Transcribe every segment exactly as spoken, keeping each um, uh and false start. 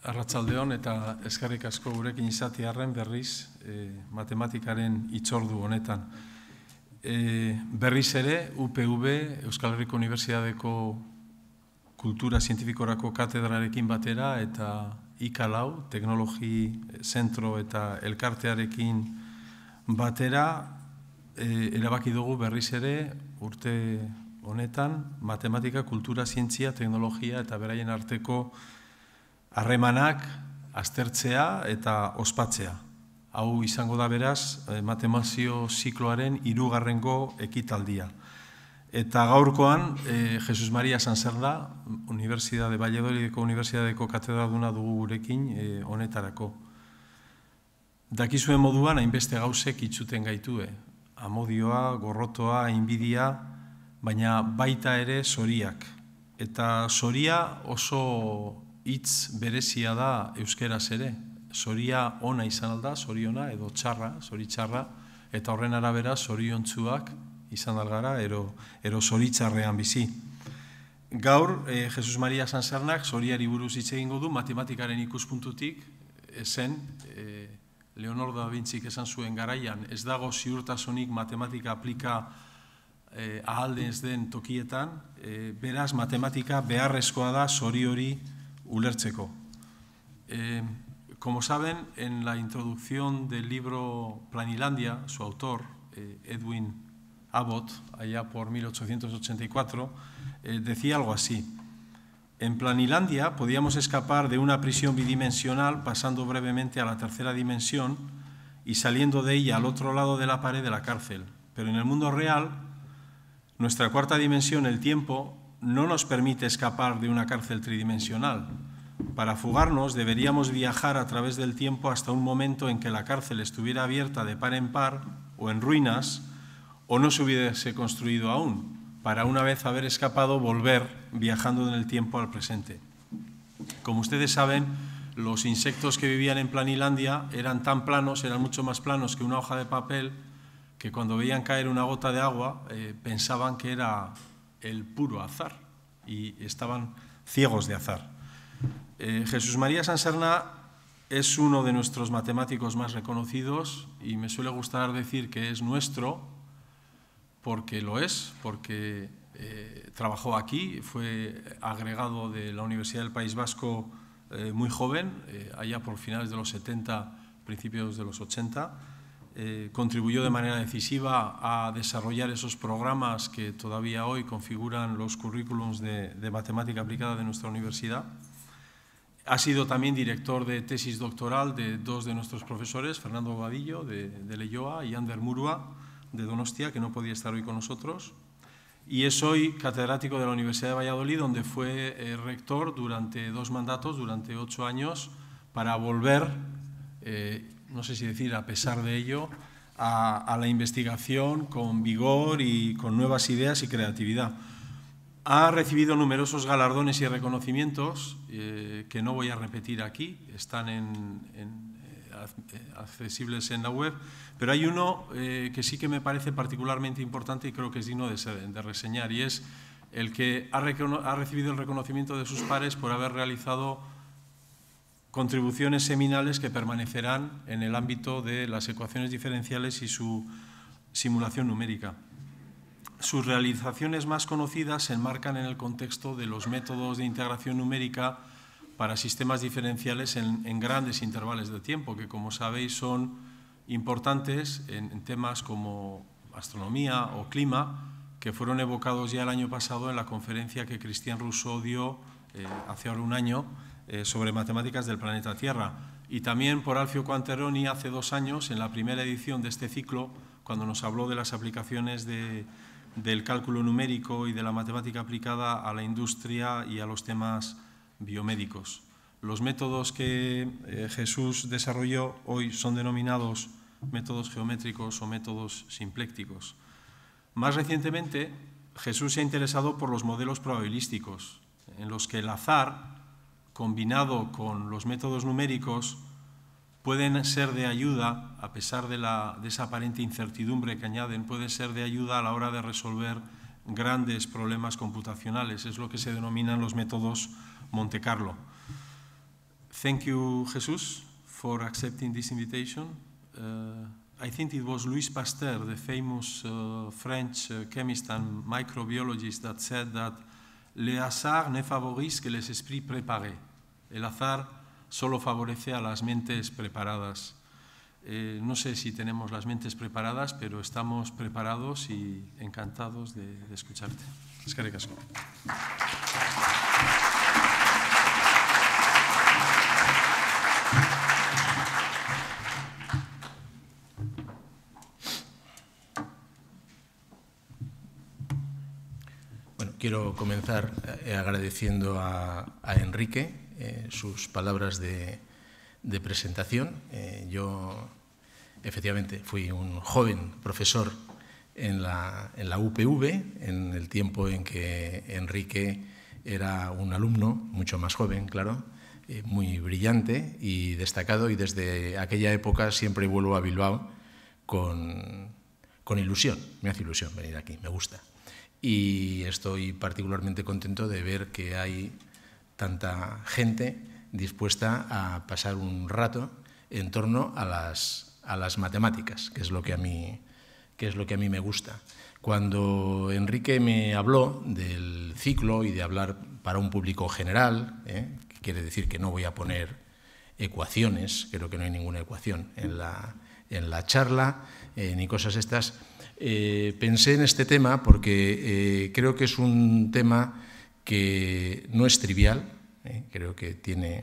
Arratsaldeon eta eskerrik asko gurekin izatearren berriz e, matematikaren hitzordu honetan. E, berriz ere, U P V, Euskal Herriko Unibertsitateko Kultura Zientifikorako katedrarekin batera eta I K lau, Teknologi Zentro eta Elkartearekin batera, e, erabaki dugu berriz ere urte honetan matematika, kultura, zientzia, teknologia eta beraien arteko harremanak aztertzea eta ospatzea. Hau izango da beraz matemazio zikloaren hirugarrengo ekitaldia. Eta gaurkoan, eh, Jesus Maria Sanserna, Universidade Valladolideko Unibertsitateko katedraduna dugu gurekin eh, honetarako. Dakizuen moduan, hainbeste gauzek itxuten gaitue. Amodioa, gorrotoa, inbidia, baina baita ere zoriak. Eta zoria oso hitz berezia da euskeraz ere. Zoria ona izan alda, zoriona edo txarra, zori txarra, eta horren arabera zoriontsuak izan algara, ero, ero zoritxarrean bizi. Gaur, eh, Jesus Maria Sansernak zoriari buruz hitz egingo du, matematikaren ikuspuntutik, zen, eh, Leonardo da Vinci esan zuen garaian, ez dago ziurtasunik matematika aplika eh, ahalde ez den tokietan, eh, beraz matematika beharrezkoa da zori hori ulertzeko. Eh, como saben, en la introducción del libro Planilandia, su autor, eh, Edwin Abbott, allá por mil ochocientos ochenta y cuatro, eh, decía algo así. En Planilandia podíamos escapar de una prisión bidimensional pasando brevemente a la tercera dimensión y saliendo de ella al otro lado de la pared de la cárcel. Pero en el mundo real, nuestra cuarta dimensión, el tiempo, no nos permite escapar de una cárcel tridimensional. Para fugarnos deberíamos viajar a través del tiempo hasta un momento en que la cárcel estuviera abierta de par en par o en ruinas o no se hubiese construido aún, para una vez haber escapado volver viajando en el tiempo al presente. Como ustedes saben, los insectos que vivían en Planilandia eran tan planos, eran mucho más planos que una hoja de papel, que cuando veían caer una gota de agua eh, pensaban que era el puro azar y estaban ciegos de azar. Eh, Jesús María Sanserna es uno de nuestros matemáticos más reconocidos y me suele gustar decir que es nuestro porque lo es, porque eh, trabajó aquí, fue agregado de la Universidad del País Vasco eh, muy joven, eh, allá por finales de los setenta, principios de los ochenta. Eh, contribuyó de manera decisiva a desarrollar esos programas que todavía hoy configuran los currículums de, de matemática aplicada de nuestra universidad. Ha sido también director de tesis doctoral de dos de nuestros profesores, Fernando Bobadillo, de, de Leioa, y Ander Murua, de Donostia, que no podía estar hoy con nosotros. Y es hoy catedrático de la Universidad de Valladolid, donde fue eh, rector durante dos mandatos, durante ocho años, para volver, eh, no sé si decir a pesar de ello, a, a la investigación con vigor y con nuevas ideas y creatividad. Ha recibido numerosos galardones y reconocimientos eh, que no voy a repetir aquí, están en, en, eh, accesibles en la web, pero hay uno eh, que sí que me parece particularmente importante y creo que es digno de, ser, de reseñar, y es el que ha, ha recibido el reconocimiento de sus pares por haber realizado contribuciones seminales que permanecerán en el ámbito de las ecuaciones diferenciales y su simulación numérica. Sus realizaciones más conocidas se enmarcan en el contexto de los métodos de integración numérica para sistemas diferenciales en, en grandes intervalos de tiempo, que como sabéis son importantes en, en temas como astronomía o clima, que fueron evocados ya el año pasado en la conferencia que Christian Rousseau dio eh, hace ahora un año eh, sobre matemáticas del planeta Tierra. Y también por Alfio Quanteroni hace dos años, en la primera edición de este ciclo, cuando nos habló de las aplicaciones de del cálculo numérico y de la matemática aplicada a la industria y a los temas biomédicos. Los métodos que eh, Jesús desarrolló hoy son denominados métodos geométricos o métodos simplécticos. Más recientemente, Jesús se ha interesado por los modelos probabilísticos, en los que el azar, combinado con los métodos numéricos, pueden ser de ayuda, a pesar de, la, de esa aparente incertidumbre que añaden, pueden ser de ayuda a la hora de resolver grandes problemas computacionales. Es lo que se denominan los métodos Monte Carlo. thank you, Jesus, for accepting this invitation. Uh, I think it was Louis Pasteur, the famous uh, French uh, chemist and microbiologist, that said that le hasard ne favorise que les esprits préparés. El azar solo favorece a las mentes preparadas. Eh, no sé si tenemos las mentes preparadas, pero estamos preparados y encantados de, de escucharte. Eskerrik asko. Bueno, quiero comenzar eh, agradeciendo a, a Enrique eh, sus palabras de, de presentación. Eh, yo, efectivamente, fui un joven profesor en la, en la U P V, en el tiempo en que Enrique era un alumno, mucho más joven, claro, eh, muy brillante y destacado, y desde aquella época siempre vuelvo a Bilbao con, con ilusión. Me hace ilusión venir aquí, me gusta. Y estoy particularmente contento de ver que hay tanta gente dispuesta a pasar un rato en torno a las, a las matemáticas, que es lo que a mí, que es lo que a mí me gusta. Cuando Enrique me habló del ciclo y de hablar para un público general, ¿eh? que quiere decir que no voy a poner ecuaciones, creo que no hay ninguna ecuación en la, en la charla, eh, ni cosas estas, Eh, pensé en este tema porque eh, creo que es un tema que no es trivial, eh, creo que tiene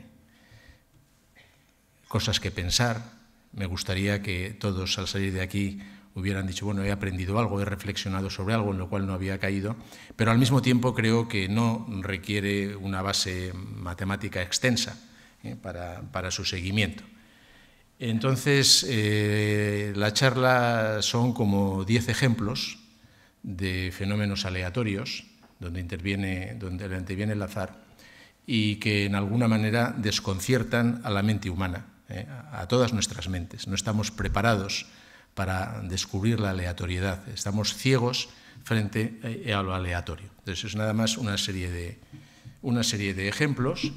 cosas que pensar. Me gustaría que todos al salir de aquí hubieran dicho, bueno, he aprendido algo, he reflexionado sobre algo en lo cual no había caído, pero al mismo tiempo creo que no requiere una base matemática extensa eh, para, para su seguimiento. Entonces, eh, la charla son como diez ejemplos de fenómenos aleatorios, donde interviene, donde interviene el azar, y que en alguna manera desconciertan a la mente humana, eh, a todas nuestras mentes. No estamos preparados para descubrir la aleatoriedad, estamos ciegos frente a lo aleatorio. Entonces, es nada más una serie de, una serie de ejemplos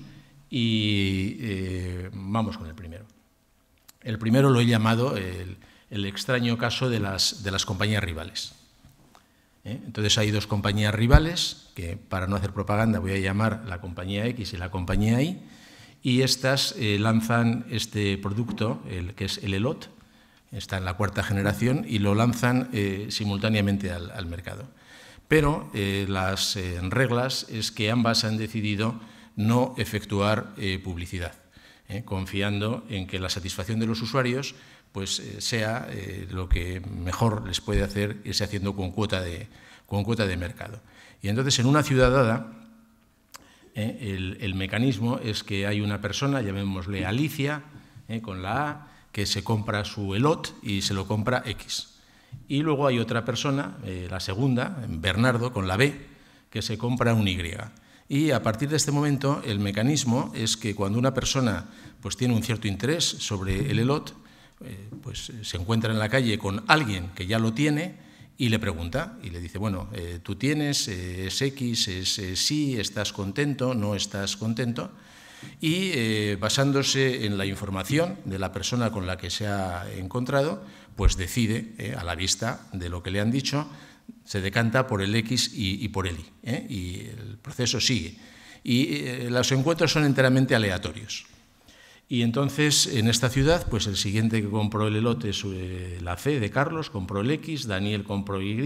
y eh, vamos con el primero. El primero lo he llamado el, el extraño caso de las, de las compañías rivales. ¿Eh? Entonces hay dos compañías rivales, que para no hacer propaganda voy a llamar la compañía X y la compañía Y, y estas eh, lanzan este producto, el, que es el Elot, está en la cuarta generación, y lo lanzan eh, simultáneamente al, al mercado. Pero eh, las eh, reglas es que ambas han decidido no efectuar eh, publicidad. Eh, confiando en que la satisfacción de los usuarios pues, eh, sea eh, lo que mejor les puede hacer irse haciendo con cuota de, con cuota de mercado. Y entonces, en una ciudad dada, eh, el, el mecanismo es que hay una persona, llamémosle Alicia, eh, con la A, que se compra su Elot y se lo compra X. Y luego hay otra persona, eh, la segunda, Bernardo, con la B, que se compra un Y. Y a partir de este momento, el mecanismo es que cuando una persona pues, tiene un cierto interés sobre el Elot, eh, pues se encuentra en la calle con alguien que ya lo tiene y le pregunta, y le dice, bueno, eh, tú tienes, eh, es X, es eh, sí, estás contento, no estás contento, y eh, basándose en la información de la persona con la que se ha encontrado, pues decide, eh, a la vista de lo que le han dicho, se decanta por el X y, y por el Y, ¿eh? Y el proceso sigue. Y eh, los encuentros son enteramente aleatorios. Y entonces, en esta ciudad, pues el siguiente que compró el Elot es eh, la C de Carlos, compró el X, Daniel compró Y,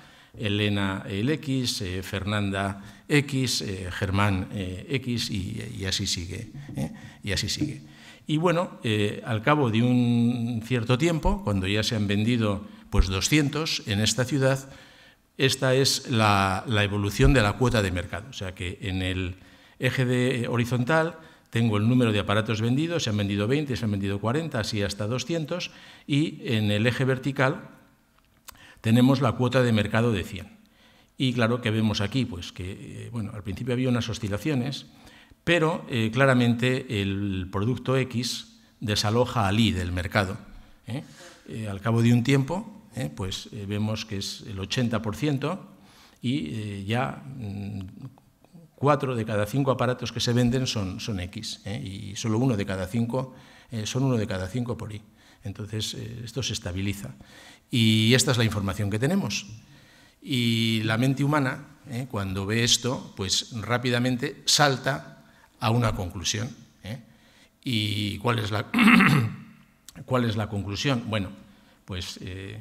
Elena el X, eh, Fernanda X, eh, Germán eh, X, y, y así sigue. ¿eh? Y así sigue. Y bueno, eh, al cabo de un cierto tiempo, cuando ya se han vendido pues doscientos en esta ciudad, esta es la, la evolución de la cuota de mercado. O sea que en el eje de horizontal tengo el número de aparatos vendidos, se han vendido veinte, se han vendido cuarenta, así hasta doscientos, y en el eje vertical tenemos la cuota de mercado de cien. Y claro, que vemos aquí, pues que bueno, al principio había unas oscilaciones, pero eh, claramente el producto X desaloja al Y del mercado. ¿eh? Eh, al cabo de un tiempo, eh, pues eh, vemos que es el ochenta por ciento y eh, ya mmm, cuatro de cada cinco aparatos que se venden son, son X, ¿eh? y solo uno de cada cinco eh, son uno de cada cinco por Y. Entonces, eh, esto se estabiliza. Y esta es la información que tenemos. Y la mente humana, eh, cuando ve esto, pues rápidamente salta a una conclusión. ¿eh? ¿Y cuál es la, cuál es la conclusión? Bueno, pues eh,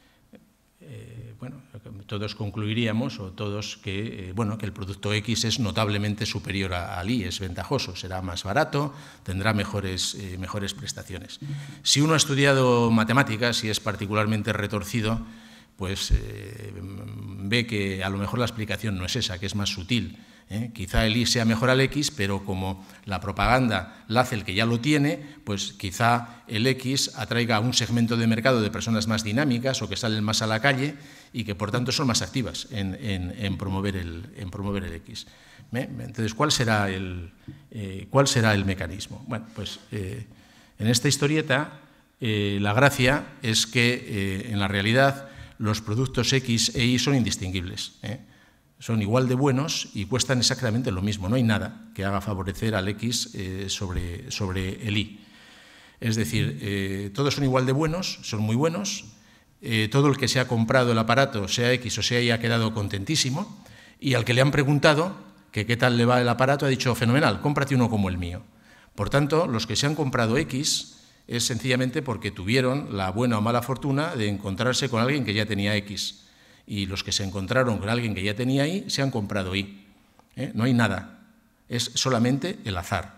eh, bueno, todos concluiríamos, o todos, que, eh, bueno, que el producto X es notablemente superior a, al Y, es ventajoso, será más barato, tendrá mejores, eh, mejores prestaciones. Si uno ha estudiado matemáticas y es particularmente retorcido, pues eh, ve que a lo mejor la explicación no es esa, que es más sutil. ¿eh? Quizá el Y sea mejor al X, pero como la propaganda la hace el que ya lo tiene, pues quizá el X atraiga a un segmento de mercado de personas más dinámicas o que salen más a la calle y que por tanto son más activas en, en, en, promover, el, en promover el X. ¿eh? Entonces, ¿cuál será el, eh, ¿cuál será el mecanismo? Bueno, pues eh, en esta historieta eh, la gracia es que eh, en la realidad los productos X e Y son indistinguibles. ¿eh? Son igual de buenos y cuestan exactamente lo mismo. No hay nada que haga favorecer al X eh, sobre, sobre el Y. Es decir, eh, todos son igual de buenos, son muy buenos. Eh, todo el que se ha comprado el aparato, sea X o sea Y, ha quedado contentísimo. Y al que le han preguntado que qué tal le va el aparato, ha dicho, fenomenal, cómprate uno como el mío. Por tanto, los que se han comprado X es sencillamente porque tuvieron la buena o mala fortuna de encontrarse con alguien que ya tenía X. Y los que se encontraron con alguien que ya tenía Y, se han comprado Y. ¿Eh? No hay nada, es solamente el azar.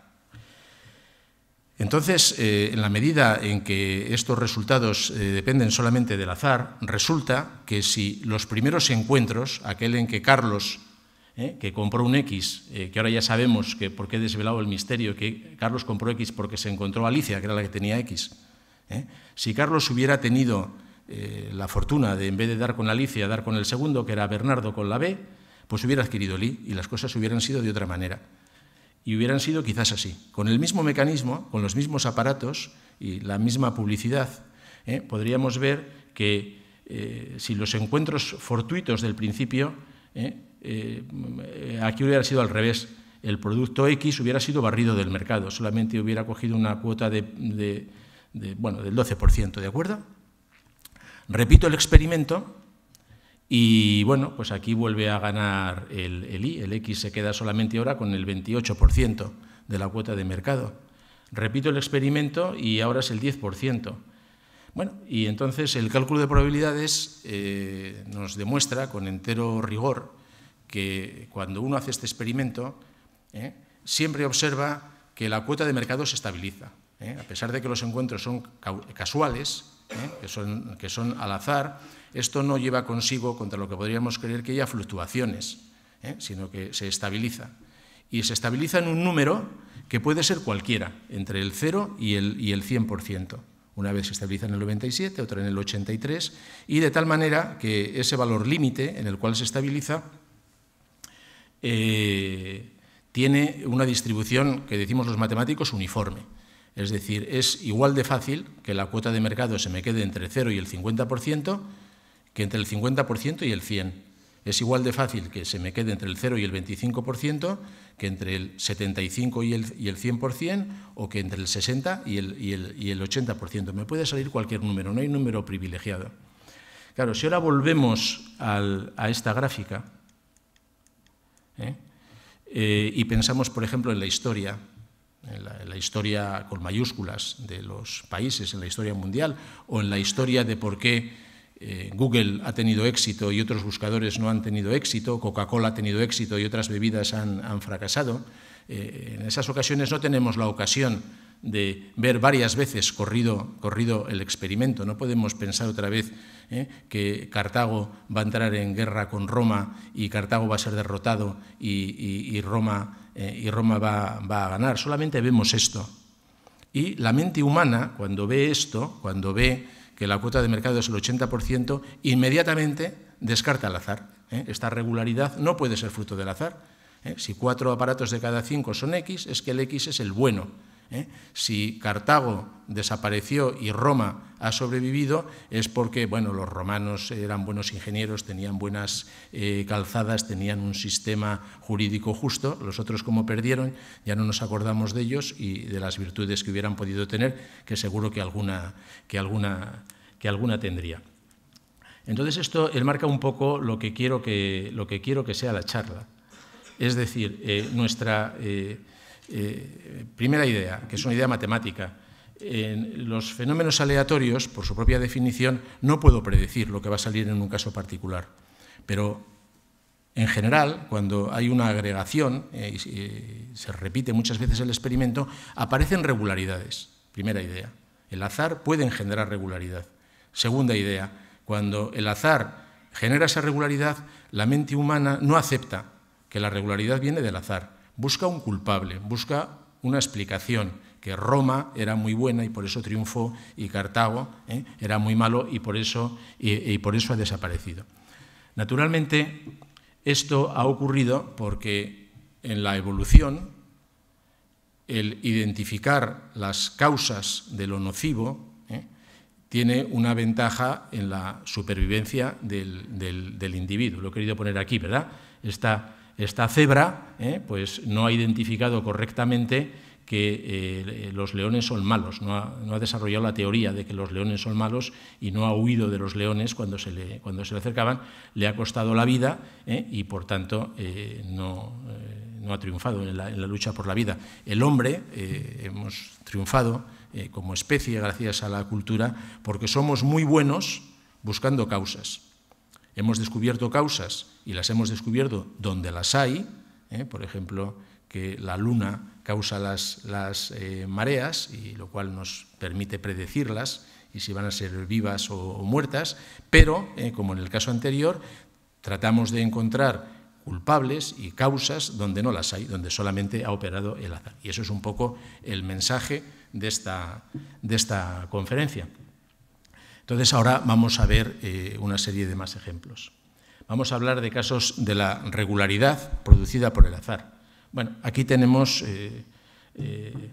Entonces, eh, en la medida en que estos resultados eh, dependen solamente del azar, resulta que si los primeros encuentros, aquel en que Carlos, eh, que compró un X, eh, que ahora ya sabemos que por qué he desvelado el misterio, que Carlos compró X porque se encontró a Alicia, que era la que tenía X. ¿eh? Si Carlos hubiera tenido eh, la fortuna de, en vez de dar con Alicia, dar con el segundo, que era Bernardo con la B, pues hubiera adquirido el Y y las cosas hubieran sido de otra manera. Y hubieran sido quizás así, con el mismo mecanismo, con los mismos aparatos y la misma publicidad, ¿eh? podríamos ver que eh, si los encuentros fortuitos del principio, ¿eh? Eh, aquí hubiera sido al revés, el producto X hubiera sido barrido del mercado, solamente hubiera cogido una cuota de, de, de, bueno, del doce por ciento, ¿de acuerdo? Repito el experimento y, bueno, pues aquí vuelve a ganar el, el Y, el X se queda solamente ahora con el veintiocho por ciento de la cuota de mercado. Repito el experimento y ahora es el diez por ciento. Bueno, y entonces el cálculo de probabilidades eh, nos demuestra con entero rigor que cuando uno hace este experimento, ¿eh? siempre observa que la cuota de mercado se estabiliza. ¿eh? A pesar de que los encuentros son casuales, ¿eh? que, son, que son al azar, esto no lleva consigo, contra lo que podríamos creer, que haya fluctuaciones, ¿eh? sino que se estabiliza. Y se estabiliza en un número que puede ser cualquiera, entre el cero y el, y el cien por ciento. Una vez se estabiliza en el noventa y siete, otra en el ochenta y tres, y de tal manera que ese valor límite en el cual se estabiliza Eh, tiene una distribución que decimos los matemáticos uniforme. Es decir, es igual de fácil que la cuota de mercado se me quede entre el cero y el cincuenta por ciento que entre el cincuenta por ciento y el cien por ciento. Es igual de fácil que se me quede entre el cero y el veinticinco por ciento que entre el setenta y cinco por ciento y el cien por ciento o que entre el sesenta por ciento y el, y el, y el ochenta por ciento. Me puede salir cualquier número, no hay número privilegiado. Claro, si ahora volvemos al, a esta gráfica, ¿Eh? Eh, y pensamos, por ejemplo, en la historia, en la, en la historia con mayúsculas de los países, en la historia mundial, o en la historia de por qué eh, Google ha tenido éxito y otros buscadores no han tenido éxito, Coca-Cola ha tenido éxito y otras bebidas han, han fracasado. Eh, en esas ocasiones no tenemos la ocasión de ver varias veces corrido, corrido el experimento. No podemos pensar otra vez ¿eh? que Cartago va a entrar en guerra con Roma y Cartago va a ser derrotado y, y, y Roma, eh, y Roma va, va a ganar. Solamente vemos esto. Y la mente humana, cuando ve esto, cuando ve que la cuota de mercado es el ochenta por ciento, inmediatamente descarta el azar. ¿eh? Esta regularidad no puede ser fruto del azar. ¿eh? Si cuatro aparatos de cada cinco son X, es que el X es el bueno. ¿eh? Si Cartago desapareció y Roma ha sobrevivido es porque, bueno, los romanos eran buenos ingenieros, tenían buenas eh, calzadas, tenían un sistema jurídico justo. Los otros, como perdieron, ya no nos acordamos de ellos y de las virtudes que hubieran podido tener, que seguro que alguna, que alguna, que alguna tendría. Entonces, esto enmarca un poco lo que quiero que, lo que, quiero que sea la charla. Es decir, eh, nuestra eh, eh, primera idea, que es una idea matemática, en los fenómenos aleatorios, por su propia definición, no puedo predecir lo que va a salir en un caso particular. Pero, en general, cuando hay una agregación, eh, y eh, se repite muchas veces el experimento, aparecen regularidades. Primera idea. El azar puede engendrar regularidad. Segunda idea. Cuando el azar genera esa regularidad, la mente humana no acepta que la regularidad viene del azar. Busca un culpable, busca una explicación, que Roma era muy buena y por eso triunfó, y Cartago ¿eh? era muy malo y por, eso, y, y por eso ha desaparecido. Naturalmente, esto ha ocurrido porque en la evolución el identificar las causas de lo nocivo ¿eh? tiene una ventaja en la supervivencia del, del, del individuo. Lo he querido poner aquí, ¿verdad? Esta, esta cebra ¿eh? pues no ha identificado correctamente que eh, los leones son malos, no ha, no ha desarrollado la teoría de que los leones son malos y no ha huido de los leones cuando se le, cuando se le acercaban, le ha costado la vida ¿eh? y, por tanto, eh, no, eh, no ha triunfado en la, en la lucha por la vida. El hombre eh, hemos triunfado eh, como especie gracias a la cultura porque somos muy buenos buscando causas. Hemos descubierto causas y las hemos descubierto donde las hay, ¿eh? por ejemplo, que la luna causa las, las eh, mareas, y lo cual nos permite predecirlas y si van a ser vivas o, o muertas, pero, eh, como en el caso anterior, tratamos de encontrar culpables y causas donde no las hay, donde solamente ha operado el azar. Y eso es un poco el mensaje de esta, de esta conferencia. Entonces, ahora vamos a ver eh, una serie de más ejemplos. Vamos a hablar de casos de la regularidad producida por el azar. Bueno, aquí tenemos eh, eh,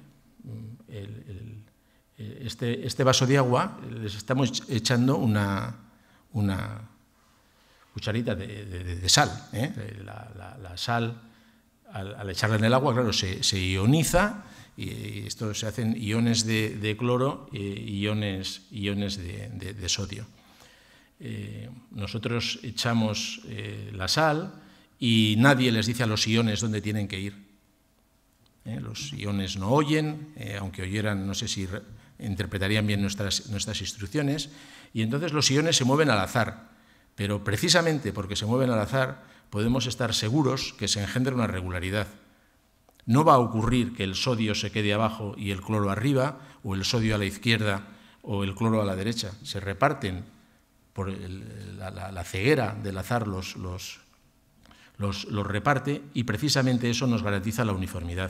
el, el, este, este vaso de agua, les estamos echando una, una cucharita de, de, de sal. ¿eh? La, la, la sal, al, al echarla en el agua, claro, se, se ioniza, y esto se hacen iones de, de cloro e iones, iones de, de, de sodio. Eh, nosotros echamos eh, la sal y nadie les dice a los iones dónde tienen que ir. ¿Eh? Los iones no oyen, eh, aunque oyeran, no sé si interpretarían bien nuestras, nuestras instrucciones, y entonces los iones se mueven al azar, pero precisamente porque se mueven al azar podemos estar seguros que se engendra una regularidad. No va a ocurrir que el sodio se quede abajo y el cloro arriba, o el sodio a la izquierda o el cloro a la derecha. Se reparten por el, la, la, la ceguera del azar, los, los, los, los reparte, y precisamente eso nos garantiza la uniformidad.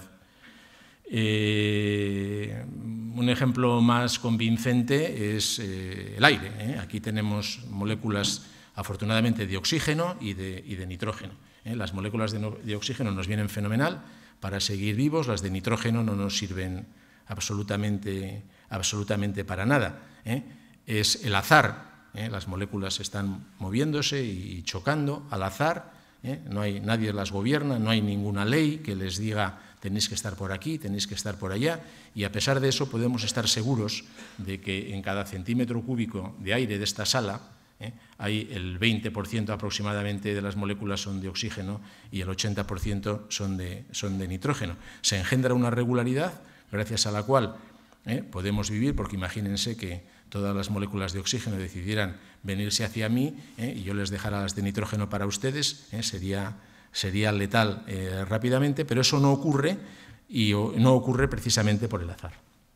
Eh, un ejemplo más convincente es eh, el aire. ¿eh? Aquí tenemos moléculas, afortunadamente, de oxígeno y de, y de nitrógeno. ¿eh? Las moléculas de, no, de oxígeno nos vienen fenomenal para seguir vivos, las de nitrógeno no nos sirven absolutamente, absolutamente para nada. ¿eh? Es el azar, ¿eh? las moléculas están moviéndose y chocando al azar, ¿eh? no hay, nadie las gobierna, no hay ninguna ley que les diga tenéis que estar por aquí, tenéis que estar por allá, y a pesar de eso podemos estar seguros de que en cada centímetro cúbico de aire de esta sala ¿eh? hay el veinte por ciento aproximadamente de las moléculas son de oxígeno y el ochenta por ciento son de, son de nitrógeno. Se engendra una regularidad gracias a la cual ¿eh? podemos vivir, porque imagínense que todas las moléculas de oxígeno decidieran venirse hacia mí ¿eh? y yo les dejara las de nitrógeno para ustedes, ¿eh? sería, sería letal eh, rápidamente, pero eso no ocurre, y no ocurre precisamente por el azar.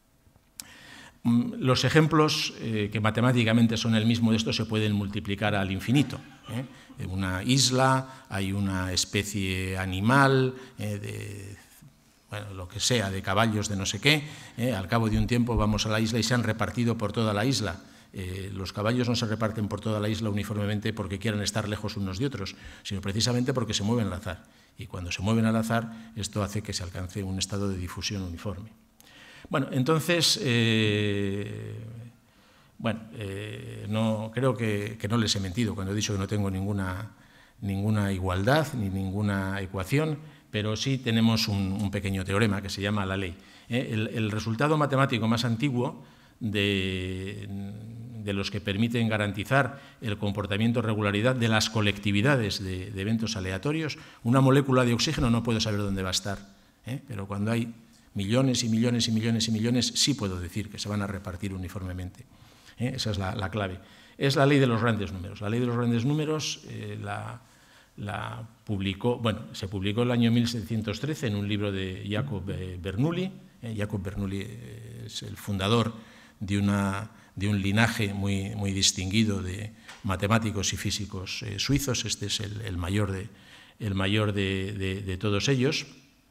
Los ejemplos eh, que matemáticamente son el mismo de esto se pueden multiplicar al infinito. ¿eh? En una isla hay una especie animal, eh, de, bueno, lo que sea, de caballos, de no sé qué. ¿eh? Al cabo de un tiempo vamos a la isla y se han repartido por toda la isla. Eh, los caballos no se reparten por toda la isla uniformemente porque quieran estar lejos unos de otros, sino precisamente porque se mueven al azar. Y cuando se mueven al azar, esto hace que se alcance un estado de difusión uniforme. Bueno, entonces, eh, bueno, eh, no, creo que, que no les he mentido cuando he dicho que no tengo ninguna, ninguna igualdad ni ninguna ecuación, pero sí tenemos un, un pequeño teorema que se llama la ley. ¿eh? El, el resultado matemático más antiguo de, de los que permiten garantizar el comportamiento regularidad de las colectividades de, de eventos aleatorios, una molécula de oxígeno no puedo saber dónde va a estar, ¿eh? pero cuando hay millones y millones y millones y millones sí puedo decir que se van a repartir uniformemente. ¿eh? Esa es la, la clave. Es la ley de los grandes números. La ley de los grandes números eh, la, la publicó, bueno, se publicó en el año mil setecientos trece en un libro de Jacob Bernoulli. Eh, Jacob Bernoulli es el fundador de, una, de un linaje muy, muy distinguido de matemáticos y físicos eh, suizos. Este es el, el mayor, de, el mayor de, de, de todos ellos.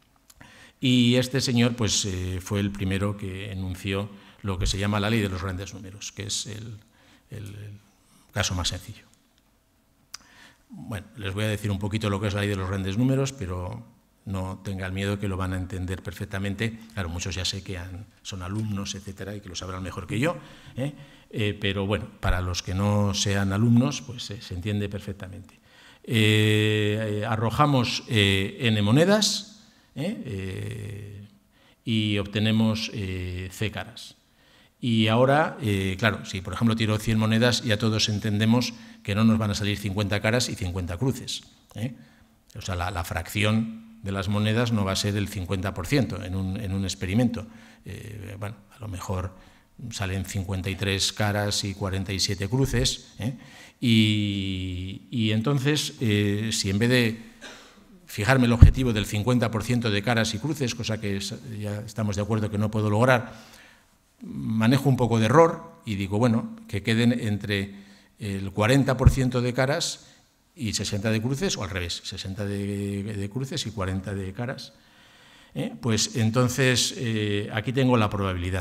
Y este señor pues, eh, fue el primero que enunció lo que se llama la ley de los grandes números, que es el, el, el caso más sencillo. Bueno, les voy a decir un poquito lo que es la ley de los grandes números, pero no tengan miedo que lo van a entender perfectamente. Claro, muchos ya sé que han, son alumnos, etcétera, y que lo sabrán mejor que yo, ¿eh? Eh, pero bueno, para los que no sean alumnos, pues eh, se entiende perfectamente. Eh, eh, arrojamos eh, n monedas eh, eh, y obtenemos eh, c caras. Y ahora, eh, claro, si por ejemplo tiro cien monedas, ya todos entendemos que no nos van a salir cincuenta caras y cincuenta cruces. ¿eh? O sea, la, la fracción de las monedas no va a ser el cincuenta por ciento en un, en un experimento. Eh, bueno, a lo mejor salen cincuenta y tres caras y cuarenta y siete cruces. ¿eh? Y, y entonces, eh, si en vez de fijarme el objetivo del cincuenta por ciento de caras y cruces, cosa que ya estamos de acuerdo que no puedo lograr, manejo un poco de error y digo, bueno, que queden entre el cuarenta por ciento de caras y sesenta de cruces, o al revés, sesenta de, de cruces y cuarenta de caras. ¿Eh? Pues entonces eh, aquí tengo la probabilidad.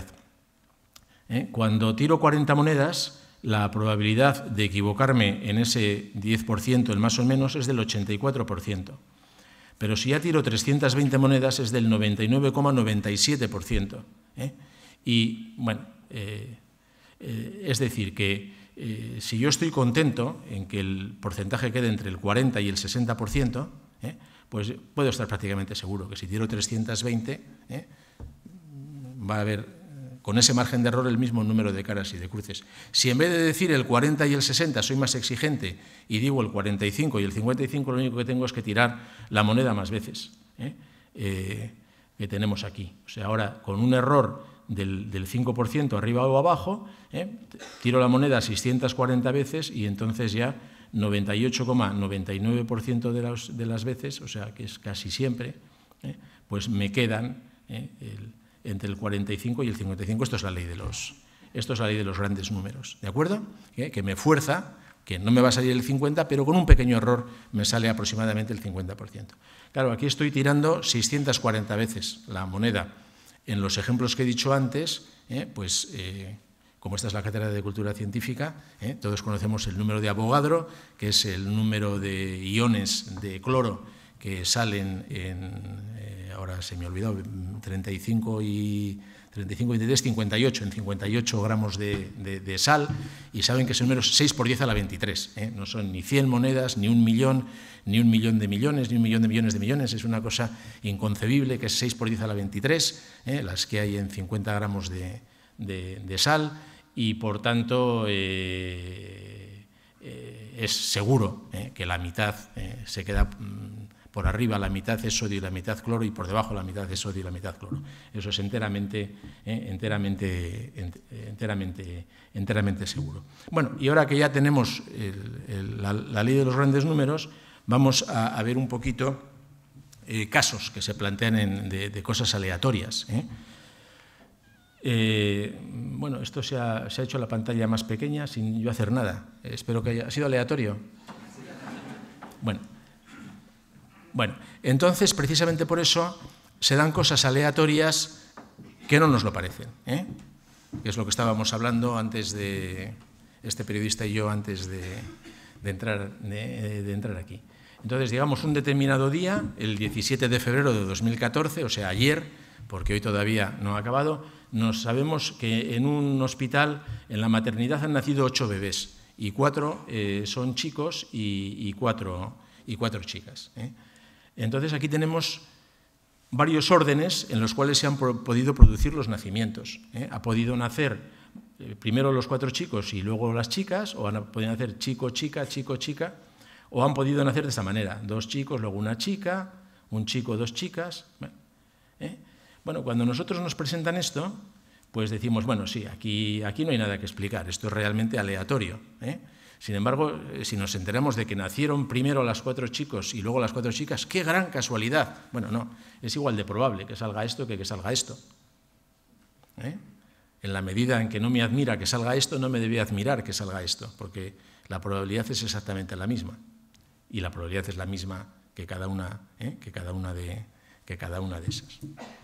¿Eh? Cuando tiro cuarenta monedas, la probabilidad de equivocarme en ese diez por ciento, el más o menos, es del ochenta y cuatro por ciento. Pero si ya tiro trescientas veinte monedas, es del noventa y nueve coma noventa y siete por ciento. ¿eh? Y, bueno, eh, eh, es decir, que eh, si yo estoy contento en que el porcentaje quede entre el cuarenta y el sesenta por ciento, eh, pues puedo estar prácticamente seguro que si tiro trescientas veinte, eh, va a haber con ese margen de error el mismo número de caras y de cruces. Si en vez de decir el cuarenta y el sesenta soy más exigente y digo el cuarenta y cinco y el cincuenta y cinco, lo único que tengo es que tirar la moneda más veces eh, eh, que tenemos aquí. O sea, ahora con un error Del, del cinco por ciento arriba o abajo, ¿eh? tiro la moneda seiscientas cuarenta veces y entonces ya noventa y ocho coma noventa y nueve por ciento de las, de las veces, o sea que es casi siempre, ¿eh? pues me quedan ¿eh? el, entre el cuarenta y cinco y el cincuenta y cinco. Esto es la ley de los, esto es la ley de los grandes números, ¿de acuerdo? ¿Eh? Que me fuerza, que no me va a salir el cincuenta, pero con un pequeño error me sale aproximadamente el cincuenta por ciento. Claro, aquí estoy tirando seiscientas cuarenta veces la moneda. En los ejemplos que he dicho antes, eh, pues eh, como esta es la cátedra de cultura científica, eh, todos conocemos el número de Avogadro, que es el número de iones de cloro que salen en, eh, ahora se me ha olvidado, treinta y cinco y veintitrés, cincuenta y ocho, en cincuenta y ocho gramos de, de, de sal, y saben que ese número es seis por diez a la veintitrés. ¿eh? No son ni cien monedas, ni un millón, ni un millón de millones, ni un millón de millones de millones. Es una cosa inconcebible que es seis por diez a la veintitrés, ¿eh? las que hay en cincuenta gramos de, de, de sal, y por tanto eh, eh, es seguro ¿eh? que la mitad eh, se queda... Mm, por arriba la mitad es sodio y la mitad cloro, y por debajo la mitad es sodio y la mitad cloro. Eso es enteramente, eh, enteramente, enteramente, enteramente seguro. Bueno, y ahora que ya tenemos el, el, la, la ley de los grandes números, vamos a, a ver un poquito eh, casos que se plantean en, de, de cosas aleatorias. ¿eh? Eh, bueno, esto se ha, se ha hecho la pantalla más pequeña sin yo hacer nada. Eh, espero que haya sido aleatorio. Bueno. Bueno, entonces, precisamente por eso, se dan cosas aleatorias que no nos lo parecen, ¿eh? que es lo que estábamos hablando antes de, este periodista y yo, antes de, de, entrar, de, de entrar aquí. Entonces, digamos, un determinado día, el diecisiete de febrero de dos mil catorce, o sea, ayer, porque hoy todavía no ha acabado, nos sabemos que en un hospital, en la maternidad, han nacido ocho bebés y cuatro eh, son chicos y, y, cuatro, y cuatro chicas. ¿eh? Entonces, aquí tenemos varios órdenes en los cuales se han pro podido producir los nacimientos. ¿eh? Ha podido nacer eh, primero los cuatro chicos y luego las chicas, o han podido nacer chico, chica, chico, chica, o han podido nacer de esta manera, dos chicos, luego una chica, un chico, dos chicas. ¿eh? Bueno, cuando nosotros nos presentan esto, pues decimos, bueno, sí, aquí, aquí no hay nada que explicar, esto es realmente aleatorio. ¿eh? Sin embargo, si nos enteramos de que nacieron primero las cuatro chicos y luego las cuatro chicas, ¡qué gran casualidad! Bueno, no, es igual de probable que salga esto que que salga esto. ¿eh? En la medida en que no me admira que salga esto, no me debe admirar que salga esto, porque la probabilidad es exactamente la misma. Y la probabilidad es la misma que cada una, ¿eh? que cada una, de, que cada una de esas.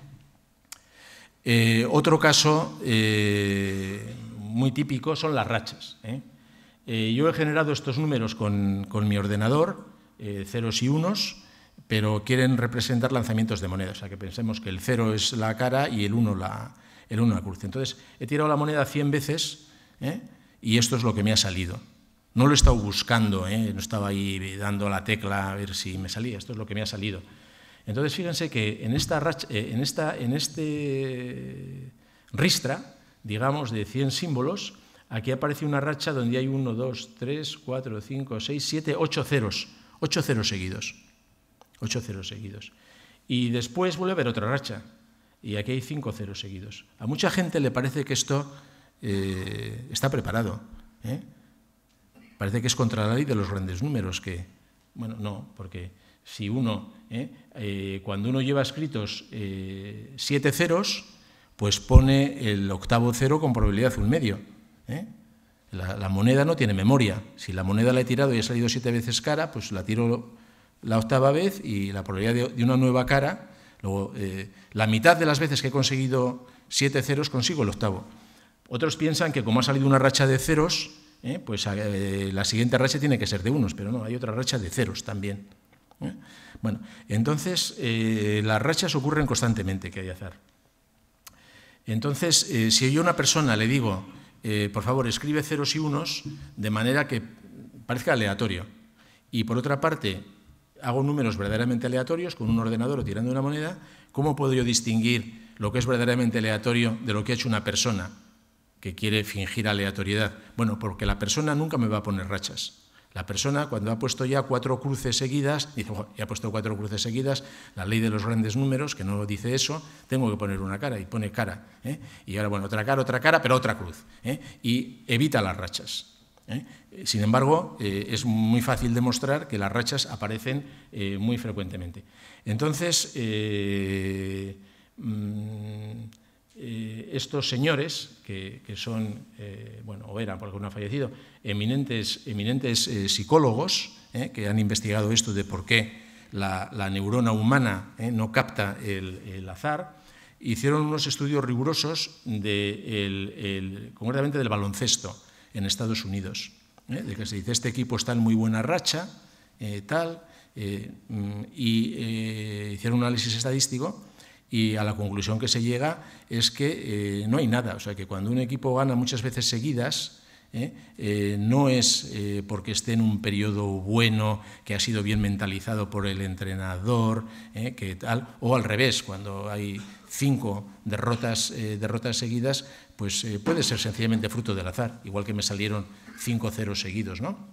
Eh, otro caso eh, muy típico son las rachas. ¿eh? Eh, yo he generado estos números con, con mi ordenador, eh, ceros y unos, pero quieren representar lanzamientos de moneda. O sea, que pensemos que el cero es la cara y el uno la, el uno la cruz. Entonces, he tirado la moneda cien veces ¿eh? y esto es lo que me ha salido. No lo he estado buscando, ¿eh? no estaba ahí dando la tecla a ver si me salía. Esto es lo que me ha salido. Entonces, fíjense que en, esta racha, en, esta, en este ristra, digamos, de cien símbolos, aquí aparece una racha donde hay uno, dos, tres, cuatro, cinco, seis, siete, ocho ceros. Ocho ceros seguidos. Ocho ceros seguidos. Y después vuelve a haber otra racha. Y aquí hay cinco ceros seguidos. A mucha gente le parece que esto eh, está preparado. ¿eh? Parece que es contra la ley de los grandes números. Que, bueno, no, porque si uno, ¿eh? Eh, cuando uno lleva escritos eh, siete ceros, pues pone el octavo cero con probabilidad un medio. ¿Eh? La, la moneda no tiene memoria. Si la moneda la he tirado y ha salido siete veces cara, pues la tiro la octava vez y la probabilidad de, de una nueva cara, luego eh, la mitad de las veces que he conseguido siete ceros consigo el octavo. Otros piensan que como ha salido una racha de ceros, eh, pues eh, la siguiente racha tiene que ser de unos, pero no, hay otra racha de ceros también. ¿eh? Bueno, entonces eh, las rachas ocurren constantemente, que hay azar. Entonces, eh, si yo a una persona le digo, Eh, por favor, escribe ceros y unos de manera que parezca aleatorio. Y por otra parte, hago números verdaderamente aleatorios con un ordenador o tirando una moneda. ¿Cómo puedo yo distinguir lo que es verdaderamente aleatorio de lo que ha hecho una persona que quiere fingir aleatoriedad? Bueno, porque la persona nunca me va a poner rachas. La persona, cuando ha puesto ya cuatro cruces seguidas, dice, oh, ya ha puesto cuatro cruces seguidas, la ley de los grandes números, que no dice eso, tengo que poner una cara, y pone cara. ¿eh? Y ahora, bueno, otra cara, otra cara, pero otra cruz. ¿eh? Y evita las rachas. ¿eh? Sin embargo, eh, es muy fácil demostrar que las rachas aparecen eh, muy frecuentemente. Entonces, eh, mmm, Eh, estos señores, que, que son, eh, bueno, o eran, porque uno ha fallecido, eminentes, eminentes eh, psicólogos, eh, que han investigado esto de por qué la, la neurona humana eh, no capta el, el azar, hicieron unos estudios rigurosos de el, el, concretamente del baloncesto en Estados Unidos, eh, de que se dice, este equipo está en muy buena racha, eh, tal, eh, y eh, hicieron un análisis estadístico. Y a la conclusión que se llega es que eh, no hay nada. O sea, que cuando un equipo gana muchas veces seguidas, eh, eh, no es eh, porque esté en un periodo bueno, que ha sido bien mentalizado por el entrenador, eh, que tal, o al revés, cuando hay cinco derrotas, eh, derrotas seguidas, pues eh, puede ser sencillamente fruto del azar, igual que me salieron cinco ceros seguidos, ¿no?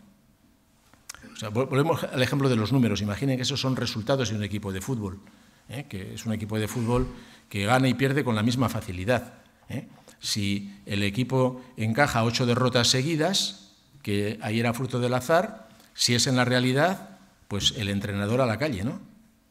O sea, volvemos al ejemplo de los números. Imaginen que esos son resultados de un equipo de fútbol. ¿Eh? Que es un equipo de fútbol que gana y pierde con la misma facilidad. ¿eh? Si el equipo encaja ocho derrotas seguidas, que ahí era fruto del azar, si es en la realidad, pues el entrenador a la calle, ¿no?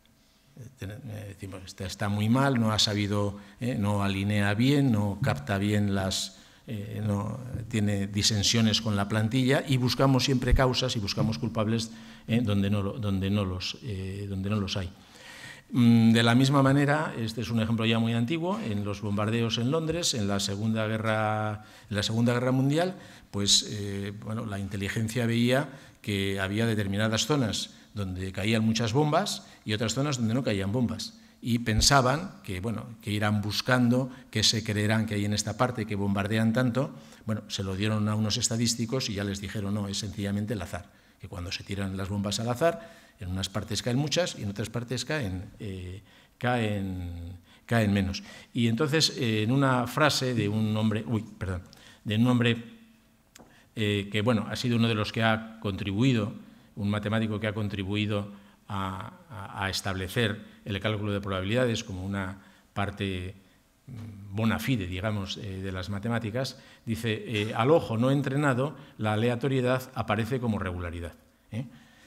Decimos, está, está muy mal, no ha sabido, ¿eh? no alinea bien, no capta bien las... Eh, no, tiene disensiones con la plantilla y buscamos siempre causas y buscamos culpables ¿eh? donde, no, donde, no los, eh, donde no los hay. De la misma manera, este es un ejemplo ya muy antiguo, en los bombardeos en Londres, en la Segunda Guerra, en la Segunda Guerra Mundial, pues eh, bueno, la inteligencia veía que había determinadas zonas donde caían muchas bombas y otras zonas donde no caían bombas. y pensaban que, bueno, que irán buscando, que se creerán que hay en esta parte, que bombardean tanto. Bueno, se lo dieron a unos estadísticos y ya les dijeron, no, es sencillamente el azar, que cuando se tiran las bombas al azar, en unas partes caen muchas y en otras partes caen, eh, caen, caen menos. Y entonces, eh, en una frase de un hombre, uy, perdón, de un hombre eh, que, bueno, ha sido uno de los que ha contribuido, un matemático que ha contribuido a, a, a establecer el cálculo de probabilidades como una parte bona fide, digamos, eh, de las matemáticas, dice, eh, al ojo no entrenado, la aleatoriedad aparece como regularidad. ¿eh?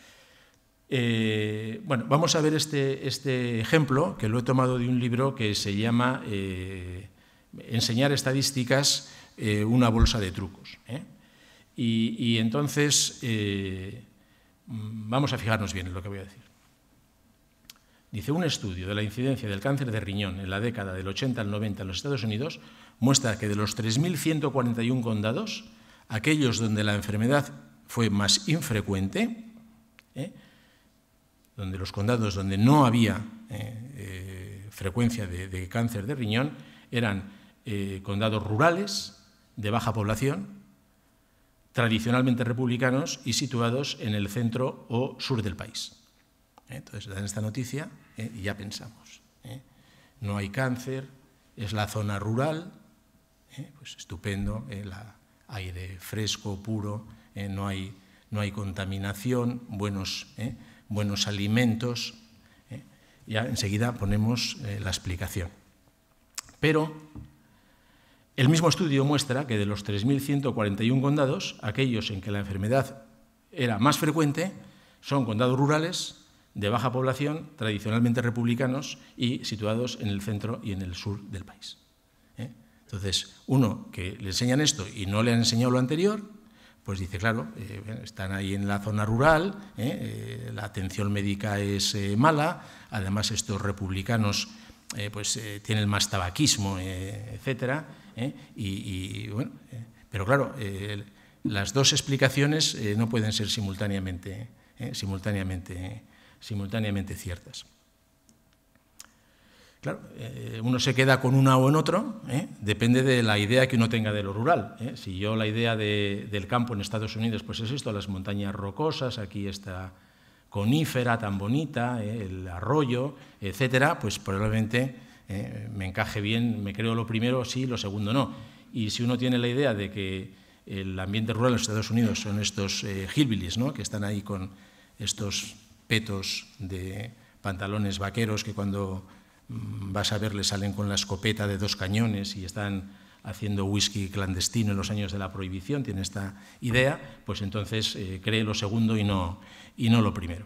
Eh, bueno, vamos a ver este, este ejemplo, que lo he tomado de un libro que se llama eh, Enseñar estadísticas, eh, una bolsa de trucos. ¿eh? Y, y entonces, eh, vamos a fijarnos bien en lo que voy a decir. Dice, un estudio de la incidencia del cáncer de riñón en la década del ochenta al noventa en los Estados Unidos muestra que de los tres mil ciento cuarenta y uno condados, aquellos donde la enfermedad fue más infrecuente, ¿eh? donde los condados donde no había eh, eh, frecuencia de, de cáncer de riñón, eran eh, condados rurales, de baja población, tradicionalmente republicanos y situados en el centro o sur del país. Entonces, dan esta noticia eh, y ya pensamos. ¿eh? No hay cáncer, es la zona rural, eh, pues estupendo, el eh, aire fresco, puro, eh, no, hay, no hay contaminación, buenos, eh, buenos alimentos. Eh, ya enseguida ponemos eh, la explicación. Pero el mismo estudio muestra que de los tres mil ciento cuarenta y uno condados, aquellos en que la enfermedad era más frecuente son condados rurales, de baja población, tradicionalmente republicanos y situados en el centro y en el sur del país. ¿eh? Entonces, uno que le enseñan esto y no le han enseñado lo anterior, pues dice, claro, eh, están ahí en la zona rural, ¿eh? Eh, la atención médica es eh, mala, además estos republicanos eh, pues, eh, tienen más tabaquismo, eh, etcétera. ¿eh? Y, y, bueno, eh, pero claro, eh, las dos explicaciones eh, no pueden ser simultáneamente, eh, simultáneamente eh, simultáneamente ciertas. Claro, eh, uno se queda con una o en otro, ¿eh? depende de la idea que uno tenga de lo rural. ¿eh? Si yo la idea de, del campo en Estados Unidos pues es esto, las montañas rocosas, aquí esta conífera tan bonita, ¿eh? el arroyo, etcétera, pues probablemente eh, me encaje bien, me creo lo primero sí, lo segundo no. Y si uno tiene la idea de que el ambiente rural en los Estados Unidos son estos eh, hillbillies, ¿no? que están ahí con estos petos de pantalones vaqueros que cuando vas a ver le salen con la escopeta de dos cañones y están haciendo whisky clandestino en los años de la prohibición, tiene esta idea, pues entonces eh, cree lo segundo y no, y no lo primero.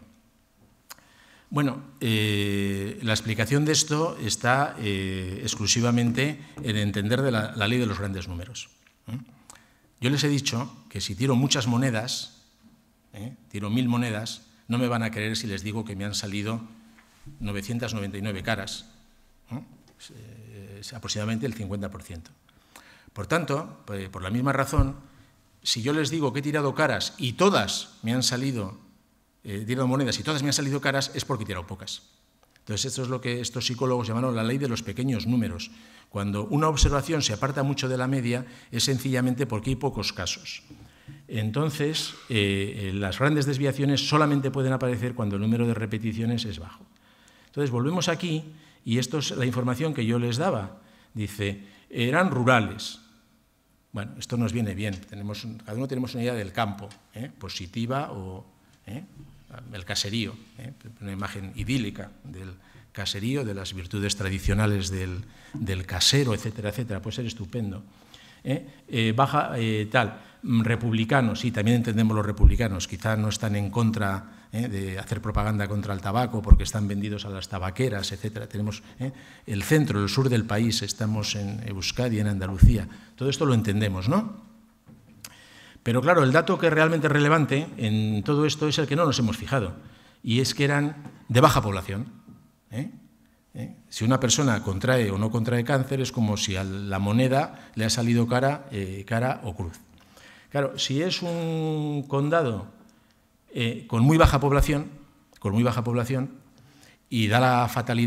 Bueno, eh, la explicación de esto está eh, exclusivamente en entender de la, la ley de los grandes números. ¿eh? Yo les he dicho que si tiro muchas monedas, ¿eh? tiro mil monedas, no me van a creer si les digo que me han salido novecientas noventa y nueve caras, ¿no? Es aproximadamente el cincuenta por ciento. Por tanto, por la misma razón, si yo les digo que he tirado caras y todas me han salido, he tirado monedas y todas me han salido caras, es porque he tirado pocas. Entonces, esto es lo que estos psicólogos llamaron la ley de los pequeños números. Cuando una observación se aparta mucho de la media, es sencillamente porque hay pocos casos. Entonces, eh, las grandes desviaciones solamente pueden aparecer cuando el número de repeticiones es bajo. Entonces, volvemos aquí, y esto es la información que yo les daba. Dice, eran rurales. Bueno, esto nos viene bien. Tenemos, cada uno tenemos una idea del campo, ¿eh? positiva o ¿eh? el caserío, ¿eh? una imagen idílica del caserío, de las virtudes tradicionales del, del casero, etcétera, etcétera. Puede ser estupendo. ¿Eh? Eh, baja eh, tal, republicanos, sí, también entendemos los republicanos, quizá no están en contra eh, de hacer propaganda contra el tabaco porque están vendidos a las tabaqueras, etcétera. Tenemos eh, el centro, el sur del país, estamos en Euskadi, en Andalucía, todo esto lo entendemos, ¿no? Pero claro, el dato que es realmente relevante en todo esto es el que no nos hemos fijado, y es que eran de baja población, ¿eh? ¿Eh? Si una persona contrae o no contrae cáncer es como si a la moneda le ha salido cara, eh, cara o cruz. Claro, si es un condado eh, con muy baja población, con muy baja población y da la fatalidad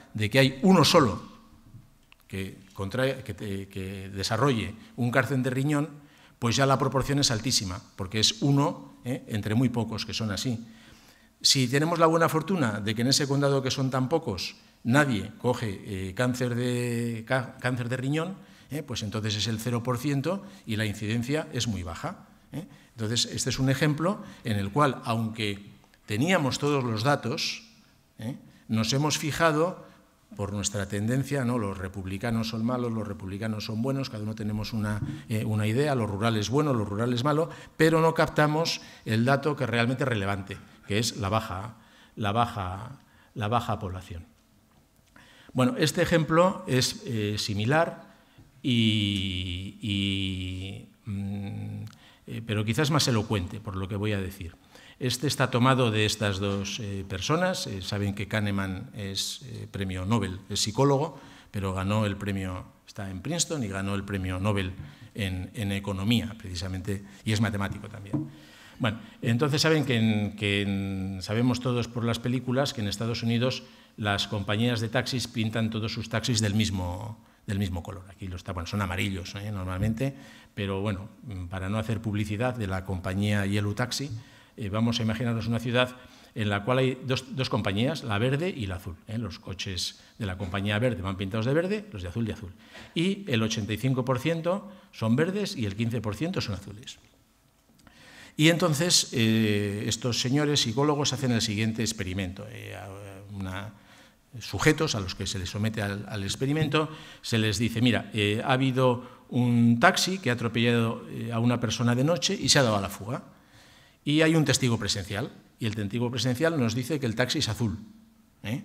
de que hay uno solo que, contrae, que, te, que desarrolle un cáncer de riñón, pues ya la proporción es altísima, porque es uno ¿eh? entre muy pocos que son así. Si tenemos la buena fortuna de que en ese condado que son tan pocos nadie coge eh, cáncer, de, cáncer de riñón, eh, pues entonces es el cero por ciento y la incidencia es muy baja. ¿eh? Entonces, este es un ejemplo en el cual, aunque teníamos todos los datos, ¿eh? nos hemos fijado por nuestra tendencia, ¿no? Los republicanos son malos, los republicanos son buenos, cada uno tenemos una, eh, una idea, lo rural es bueno, lo rural es malo, pero no captamos el dato que realmente es relevante, que es la baja, la baja, la baja población. Bueno, este ejemplo es eh, similar, y, y, mm, eh, pero quizás más elocuente por lo que voy a decir. Este está tomado de estas dos eh, personas. Eh, saben que Kahneman es eh, premio Nobel, es psicólogo, pero ganó el premio, está en Princeton y ganó el premio Nobel en, en economía, precisamente, y es matemático también. Bueno, entonces saben que, en, que en, sabemos todos por las películas que en Estados Unidos las compañías de taxis pintan todos sus taxis del mismo, del mismo color. Aquí los, bueno, son amarillos ¿eh? normalmente, pero bueno, para no hacer publicidad de la compañía Yellow Taxi, eh, vamos a imaginarnos una ciudad en la cual hay dos, dos compañías, la verde y la azul. ¿eh? Los coches de la compañía verde van pintados de verde, los de azul de azul. Y el ochenta y cinco por ciento son verdes y el quince por ciento son azules. Y entonces eh, estos señores psicólogos hacen el siguiente experimento. Eh, una, sujetos a los que se les somete al, al experimento, se les dice, mira, eh, ha habido un taxi que ha atropellado eh, a una persona de noche y se ha dado a la fuga. Y hay un testigo presencial, y el testigo presencial nos dice que el taxi es azul. ¿eh?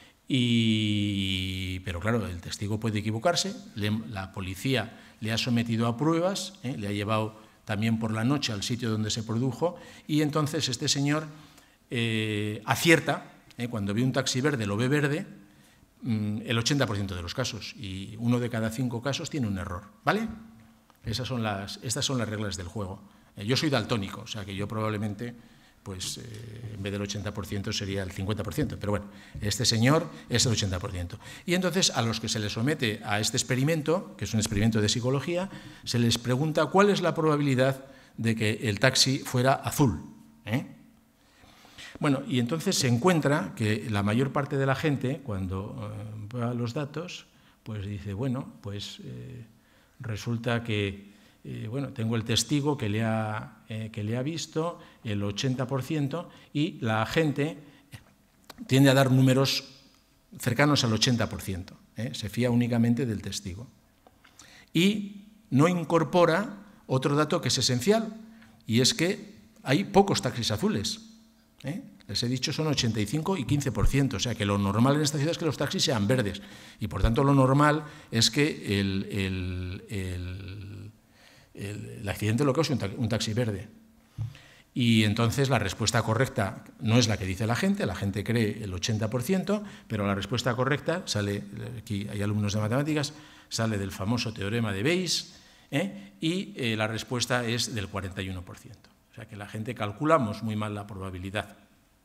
Y, pero claro, el testigo puede equivocarse, le, la policía le ha sometido a pruebas, ¿eh? le ha llevado también por la noche al sitio donde se produjo, y entonces este señor eh, acierta, eh, cuando ve un taxi verde, lo ve verde, mmm, el ochenta por ciento de los casos, y uno de cada cinco casos tiene un error, ¿vale? Esas son las, estas son las reglas del juego. Eh, yo soy daltónico, o sea que yo probablemente, pues eh, en vez del ochenta por ciento sería el cincuenta por ciento, pero bueno, este señor es el ochenta por ciento. Y entonces a los que se les somete a este experimento, que es un experimento de psicología, se les pregunta cuál es la probabilidad de que el taxi fuera azul. ¿eh? Bueno, y entonces se encuentra que la mayor parte de la gente, cuando eh, va a los datos, pues dice, bueno, pues eh, resulta que Eh, bueno, tengo el testigo que le, ha, eh, que le ha visto, el ochenta por ciento, y la gente tiende a dar números cercanos al ochenta por ciento. ¿eh? Se fía únicamente del testigo. Y no incorpora otro dato que es esencial, y es que hay pocos taxis azules. ¿eh? Les he dicho son ochenta y cinco y quince por ciento, o sea que lo normal en esta ciudad es que los taxis sean verdes, y por tanto lo normal es que el... el, el El, el accidente lo causa un, ta un taxi verde. Y entonces la respuesta correcta no es la que dice la gente, la gente cree el ochenta por ciento, pero la respuesta correcta sale, aquí hay alumnos de matemáticas, sale del famoso teorema de Bayes, ¿eh? y eh, la respuesta es del cuarenta y uno por ciento. O sea que la gente calculamos muy mal la probabilidad.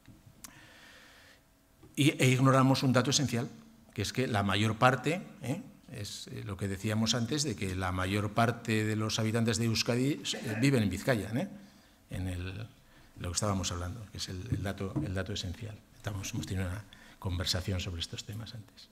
Y, e ignoramos un dato esencial, que es que la mayor parte... ¿eh? Es lo que decíamos antes, de que la mayor parte de los habitantes de Euskadi viven en Vizcaya, ¿eh? en el, lo que estábamos hablando, que es el, el, dato, el dato esencial. Estamos, hemos tenido una conversación sobre estos temas antes.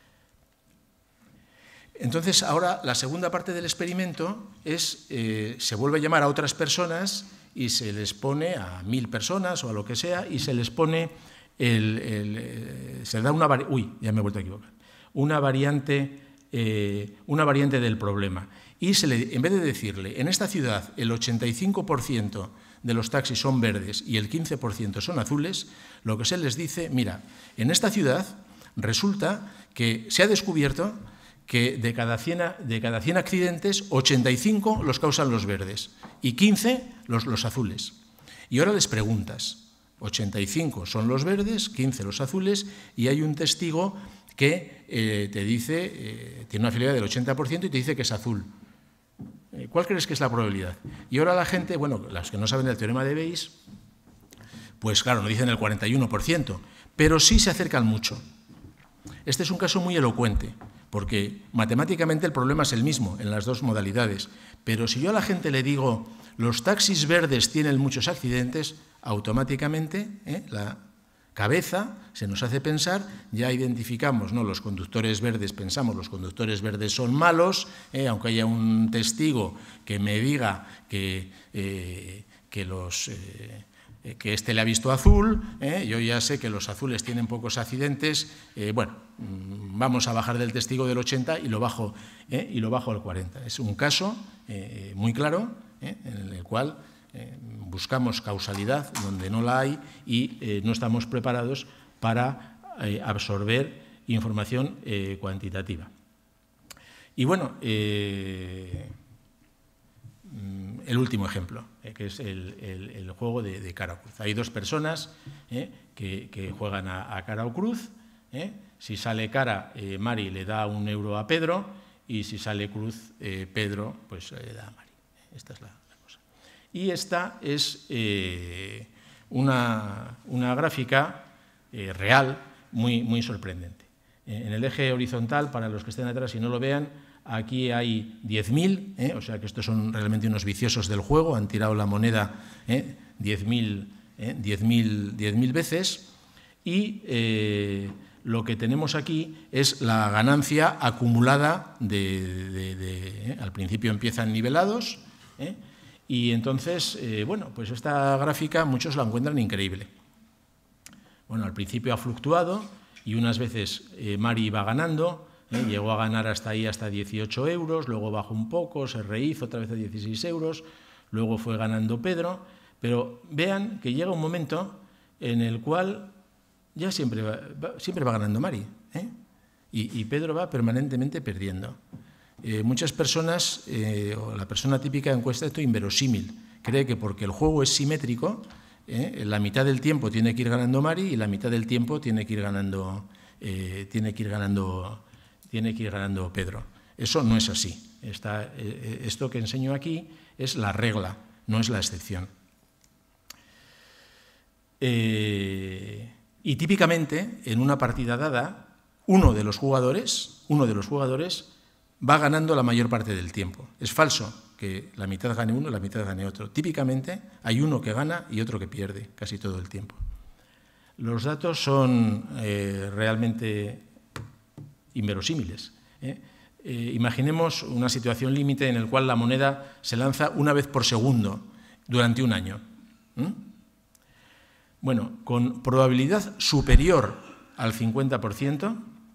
Entonces, ahora la segunda parte del experimento es, eh, se vuelve a llamar a otras personas y se les pone a mil personas o a lo que sea, y se les pone, el, el, eh, se da una variante, uy, ya me he vuelto a equivocar, una variante... Eh, una variante del problema. Y se le, en vez de decirle, en esta ciudad el ochenta y cinco por ciento de los taxis son verdes y el quince por ciento son azules, lo que se les dice, mira, en esta ciudad resulta que se ha descubierto que de cada cien, de cada cien accidentes, ochenta y cinco los causan los verdes y quince los, los azules. Y ahora les preguntas, ochenta y cinco son los verdes, quince los azules, y hay un testigo que eh, te dice, eh, tiene una fidelidad del ochenta por ciento y te dice que es azul. Eh, ¿Cuál crees que es la probabilidad? Y ahora la gente, bueno, las que no saben del teorema de Bayes, pues claro, no dicen el cuarenta y uno por ciento, pero sí se acercan mucho. Este es un caso muy elocuente, porque matemáticamente el problema es el mismo en las dos modalidades. Pero si yo a la gente le digo, los taxis verdes tienen muchos accidentes, automáticamente ¿eh? la cabeza se nos hace pensar, ya identificamos, ¿no? Los conductores verdes, pensamos, los conductores verdes son malos, ¿eh? aunque haya un testigo que me diga que, eh, que los... Eh, que este le ha visto azul, ¿eh? yo ya sé que los azules tienen pocos accidentes, eh, bueno, vamos a bajar del testigo del ochenta y lo bajo, ¿eh? y lo bajo al cuarenta. Es un caso eh, muy claro ¿eh? en el cual eh, buscamos causalidad donde no la hay y eh, no estamos preparados para eh, absorber información eh, cuantitativa. Y bueno, eh, el último ejemplo, eh, que es el, el, el juego de, de cara o cruz. Hay dos personas eh, que, que juegan a, a cara o cruz. Eh. Si sale cara, eh, Mari le da un euro a Pedro, y si sale cruz, eh, Pedro pues le da a Mari. Esta es la, la cosa. Y esta es eh, una, una gráfica eh, real muy, muy sorprendente. Eh, en el eje horizontal, para los que estén atrás y no lo vean, aquí hay diez mil, ¿eh? o sea que estos son realmente unos viciosos del juego, han tirado la moneda ¿eh? diez mil ¿eh? veces, y eh, lo que tenemos aquí es la ganancia acumulada, de, de, de, ¿eh? al principio empiezan nivelados, ¿eh? y entonces, eh, bueno, pues esta gráfica muchos la encuentran increíble. Bueno, al principio ha fluctuado y unas veces eh, Mari va ganando. ¿Eh? Llegó a ganar hasta ahí, hasta dieciocho euros, luego bajó un poco, se rehizo otra vez a dieciséis euros, luego fue ganando Pedro, pero vean que llega un momento en el cual ya siempre va, va, siempre va ganando Mari, ¿eh? y, y Pedro va permanentemente perdiendo. Eh, muchas personas, eh, o la persona típica encuesta esto inverosímil, cree que porque el juego es simétrico, ¿eh? la mitad del tiempo tiene que ir ganando Mari y la mitad del tiempo tiene que ir ganando, eh, tiene que ir ganando tiene que ir ganando Pedro. Eso no es así. Esta, eh, esto que enseño aquí es la regla, no es la excepción. Eh, y típicamente, en una partida dada, uno de los jugadores, uno de los jugadores va ganando la mayor parte del tiempo. Es falso que la mitad gane uno y la mitad gane otro. Típicamente hay uno que gana y otro que pierde casi todo el tiempo. Los datos son eh, realmente inverosímiles. ¿eh? Eh, imaginemos una situación límite en la cual la moneda se lanza una vez por segundo durante un año. ¿Mm? Bueno, con probabilidad superior al cincuenta por ciento,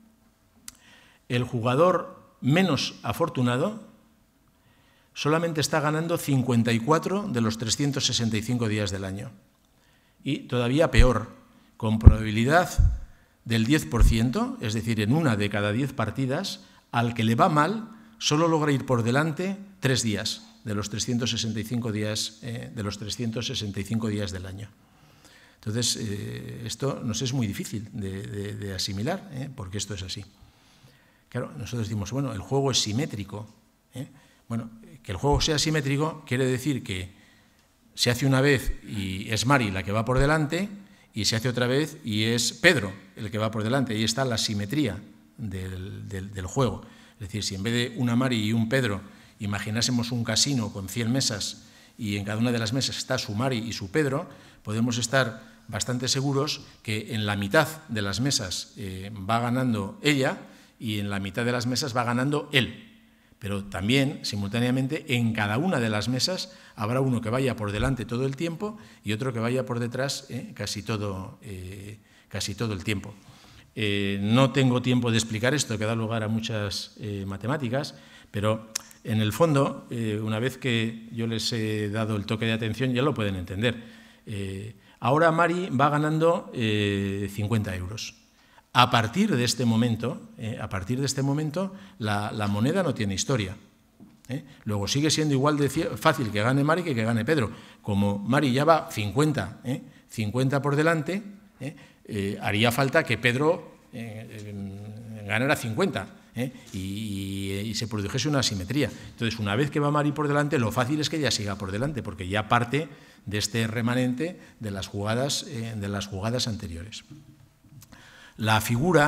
el jugador menos afortunado solamente está ganando cincuenta y cuatro de los trescientos sesenta y cinco días del año. Y todavía peor, con probabilidad del diez por ciento, es decir, en una de cada diez partidas, al que le va mal, solo logra ir por delante tres días de los trescientos sesenta y cinco días, eh, de los trescientos sesenta y cinco días del año. Entonces, eh, esto nos es muy difícil de, de, de asimilar, ¿eh? porque esto es así. Claro, nosotros decimos, bueno, el juego es simétrico. ¿eh? Bueno, que el juego sea simétrico quiere decir que se hace una vez y es Mari la que va por delante, y se hace otra vez y es Pedro el que va por delante. Ahí está la simetría del, del, del juego. Es decir, si en vez de una Mari y un Pedro imaginásemos un casino con cien mesas y en cada una de las mesas está su Mari y su Pedro, podemos estar bastante seguros que en la mitad de las mesas eh, va ganando ella y en la mitad de las mesas va ganando él. Pero también, simultáneamente, en cada una de las mesas habrá uno que vaya por delante todo el tiempo y otro que vaya por detrás eh, casi, todo, eh, casi todo el tiempo. Eh, no tengo tiempo de explicar esto, que da lugar a muchas eh, matemáticas, pero en el fondo, eh, una vez que yo les he dado el toque de atención, ya lo pueden entender. Eh, ahora Mari va ganando eh, cincuenta euros. A partir de este momento, eh, a partir de este momento la, la moneda no tiene historia. ¿eh? Luego sigue siendo igual de fácil que gane Mari que que gane Pedro. Como Mari ya va cincuenta, ¿eh? cincuenta por delante, ¿eh? Eh, haría falta que Pedro eh, eh, ganara cincuenta ¿eh? y, y, y se produjese una asimetría. Entonces, una vez que va Mari por delante, lo fácil es que ella siga por delante, porque ya parte de este remanente de las jugadas, eh, de las jugadas anteriores. La figura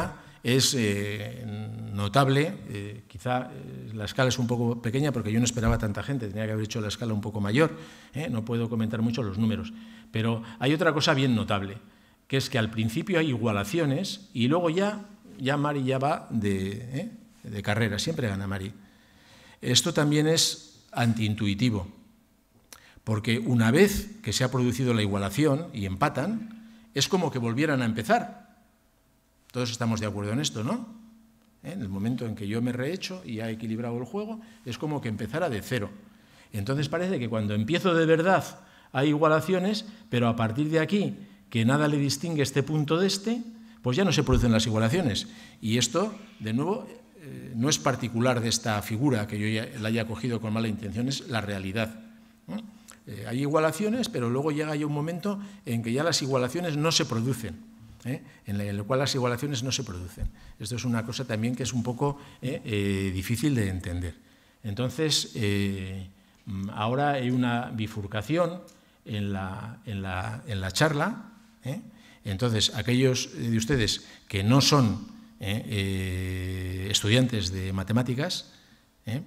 es eh, notable, eh, quizá eh, la escala es un poco pequeña porque yo no esperaba tanta gente, tenía que haber hecho la escala un poco mayor, ¿eh? No puedo comentar mucho los números, pero hay otra cosa bien notable, que es que al principio hay igualaciones y luego ya, ya Mari ya va de, ¿eh? de carrera, siempre gana Mari. Esto también es antiintuitivo, porque una vez que se ha producido la igualación y empatan, es como que volvieran a empezar. Todos estamos de acuerdo en esto, ¿no? ¿Eh? En el momento en que yo me rehecho y ha equilibrado el juego, es como que empezara de cero. Entonces parece que cuando empiezo de verdad hay igualaciones, pero a partir de aquí, que nada le distingue este punto de este, pues ya no se producen las igualaciones. Y esto, de nuevo, eh, no es particular de esta figura que yo ya la haya cogido con mala intención, es la realidad, ¿no? Eh, hay igualaciones, pero luego llega ya un momento en que ya las igualaciones no se producen. ¿Eh? En el cual las igualaciones no se producen. Esto es una cosa también que es un poco eh, eh, difícil de entender. Entonces, eh, ahora hay una bifurcación en la, en la, en la charla. ¿eh? Entonces, aquellos de ustedes que no son eh, eh, estudiantes de matemáticas, ¿eh?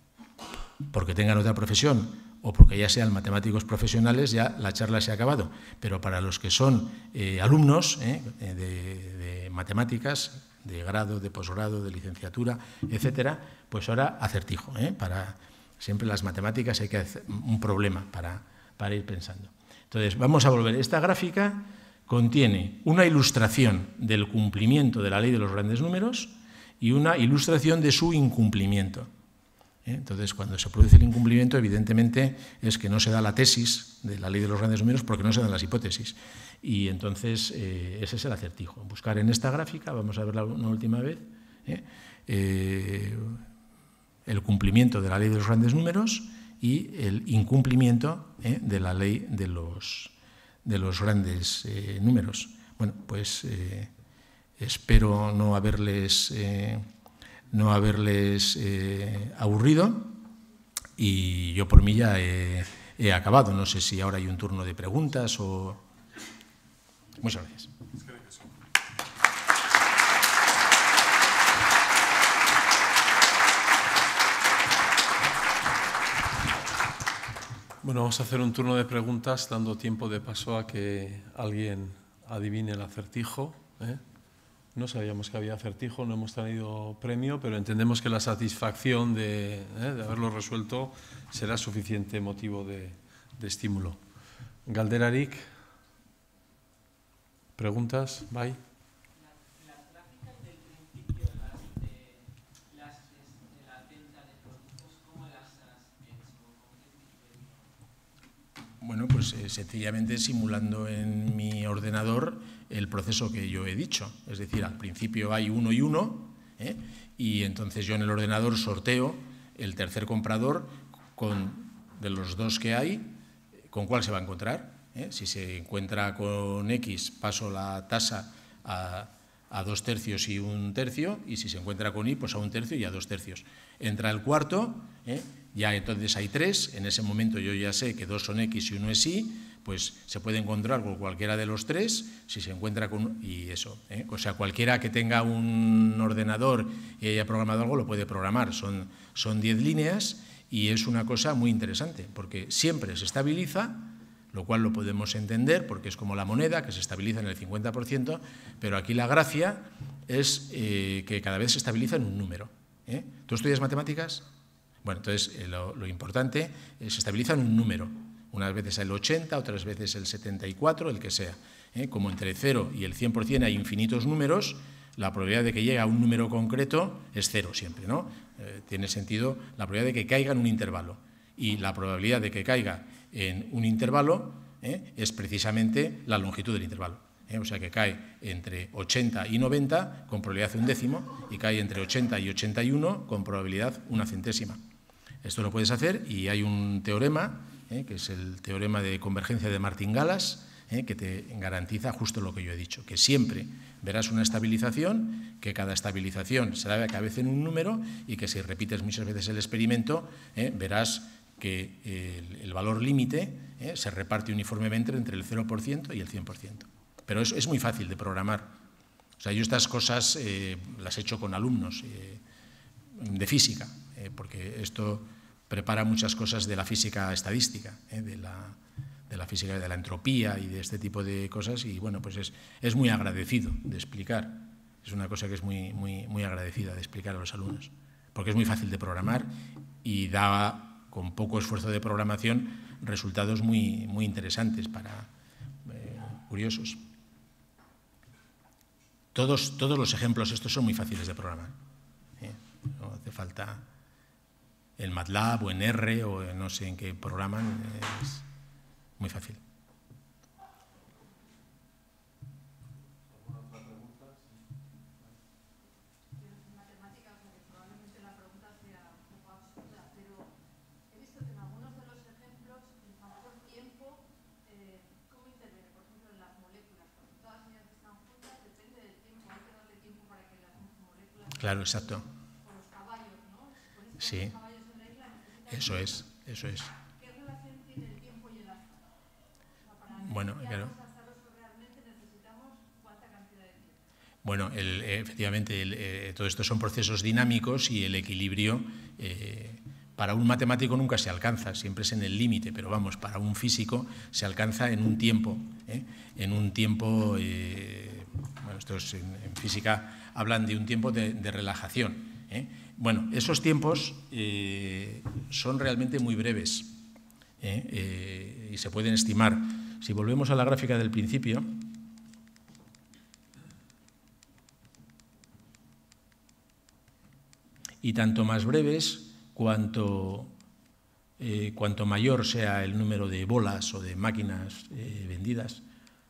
porque tengan otra profesión, o porque ya sean matemáticos profesionales, ya la charla se ha acabado. Pero para los que son eh, alumnos eh, de, de matemáticas, de grado, de posgrado, de licenciatura, etcétera, pues ahora acertijo. Eh, para siempre las matemáticas hay que hacer un problema para, para ir pensando. Entonces, vamos a volver. Esta gráfica contiene una ilustración del cumplimiento de la ley de los grandes números y una ilustración de su incumplimiento. Entonces, cuando se produce el incumplimiento, evidentemente es que no se da la tesis de la ley de los grandes números porque no se dan las hipótesis. Y entonces, eh, ese es el acertijo. Buscar en esta gráfica, vamos a verla una última vez, ¿eh? Eh, el cumplimiento de la ley de los grandes números y el incumplimiento ¿eh? de la ley de los, de los grandes eh, números. Bueno, pues eh, espero no haberles... Eh, no haberles eh, aburrido y yo por mí ya he, he acabado. No sé si ahora hay un turno de preguntas o... Muchas gracias. Bueno, vamos a hacer un turno de preguntas dando tiempo de paso a que alguien adivine el acertijo, ¿eh? No sabíamos que había acertijo, no hemos tenido premio, pero entendemos que la satisfacción de, eh, de haberlo resuelto será suficiente motivo de, de estímulo. Galderarik, preguntas, bai. Las gráficas del principio, las de, las de la venta de productos, ¿cómo las has hecho? Bueno, pues eh, sencillamente simulando en mi ordenador el proceso que yo he dicho. Es decir, al principio hay uno y uno, ¿eh? y entonces yo en el ordenador sorteo el tercer comprador con, de los dos que hay, con cuál se va a encontrar. ¿eh? Si se encuentra con X, paso la tasa a, a dos tercios y un tercio, y si se encuentra con Y, pues a un tercio y a dos tercios. Entra el cuarto, ¿eh? ya entonces hay tres, en ese momento yo ya sé que dos son X y uno es Y, pues se puede encontrar con cualquiera de los tres, si se encuentra con... y eso, ¿eh? O sea, cualquiera que tenga un ordenador y haya programado algo lo puede programar. Son, son diez líneas y es una cosa muy interesante, porque siempre se estabiliza, lo cual lo podemos entender, porque es como la moneda, que se estabiliza en el cincuenta por ciento, pero aquí la gracia es eh, que cada vez se estabiliza en un número. ¿eh? ¿Tú estudias matemáticas? Bueno, entonces eh, lo, lo importante es que se estabiliza en un número. Unas veces el ochenta, otras veces el setenta y cuatro, el que sea. ¿eh? Como entre cero y el cien por cien hay infinitos números, la probabilidad de que llegue a un número concreto es cero siempre, ¿no? Eh, tiene sentido la probabilidad de que caiga en un intervalo. Y la probabilidad de que caiga en un intervalo ¿eh? es precisamente la longitud del intervalo. ¿eh? O sea que cae entre ochenta y noventa con probabilidad un décimo y cae entre ochenta y ochenta y uno con probabilidad una centésima. Esto lo puedes hacer y hay un teorema, ¿eh? que es el teorema de convergencia de Martín-Galas, ¿eh? que te garantiza justo lo que yo he dicho, que siempre verás una estabilización, que cada estabilización será cada vez en un número y que si repites muchas veces el experimento, ¿eh? verás que el, el valor límite ¿eh? se reparte uniformemente entre el cero por ciento y el cien por ciento. Pero es, es muy fácil de programar. O sea, yo estas cosas eh, las he hecho con alumnos eh, de física, eh, porque esto prepara muchas cosas de la física estadística, eh, de, la, de la física de la entropía y de este tipo de cosas, y bueno, pues es, es muy agradecido de explicar. Es una cosa que es muy, muy, muy agradecida de explicar a los alumnos, porque es muy fácil de programar y da, con poco esfuerzo de programación, resultados muy, muy interesantes, para eh, curiosos. Todos, todos los ejemplos estos son muy fáciles de programar. ¿eh? No hace falta en MATLAB o en R o en no sé en qué programan, es muy fácil. Claro, exacto. Sí, eso es, eso es. ¿Qué relación tiene el tiempo y el azar? Bueno, claro. Necesitamos cuánta cantidad de tiempo. Bueno, el, efectivamente, el, eh, todo esto son procesos dinámicos y el equilibrio eh, para un matemático nunca se alcanza, siempre es en el límite, pero vamos, para un físico se alcanza en un tiempo, ¿eh? en un tiempo, eh, bueno, estos en, en física hablan de un tiempo de, de relajación. ¿eh? Bueno, esos tiempos eh, son realmente muy breves ¿eh? Eh, y se pueden estimar. Si volvemos a la gráfica del principio, y tanto más breves cuanto, eh, cuanto mayor sea el número de bolas o de máquinas eh, vendidas.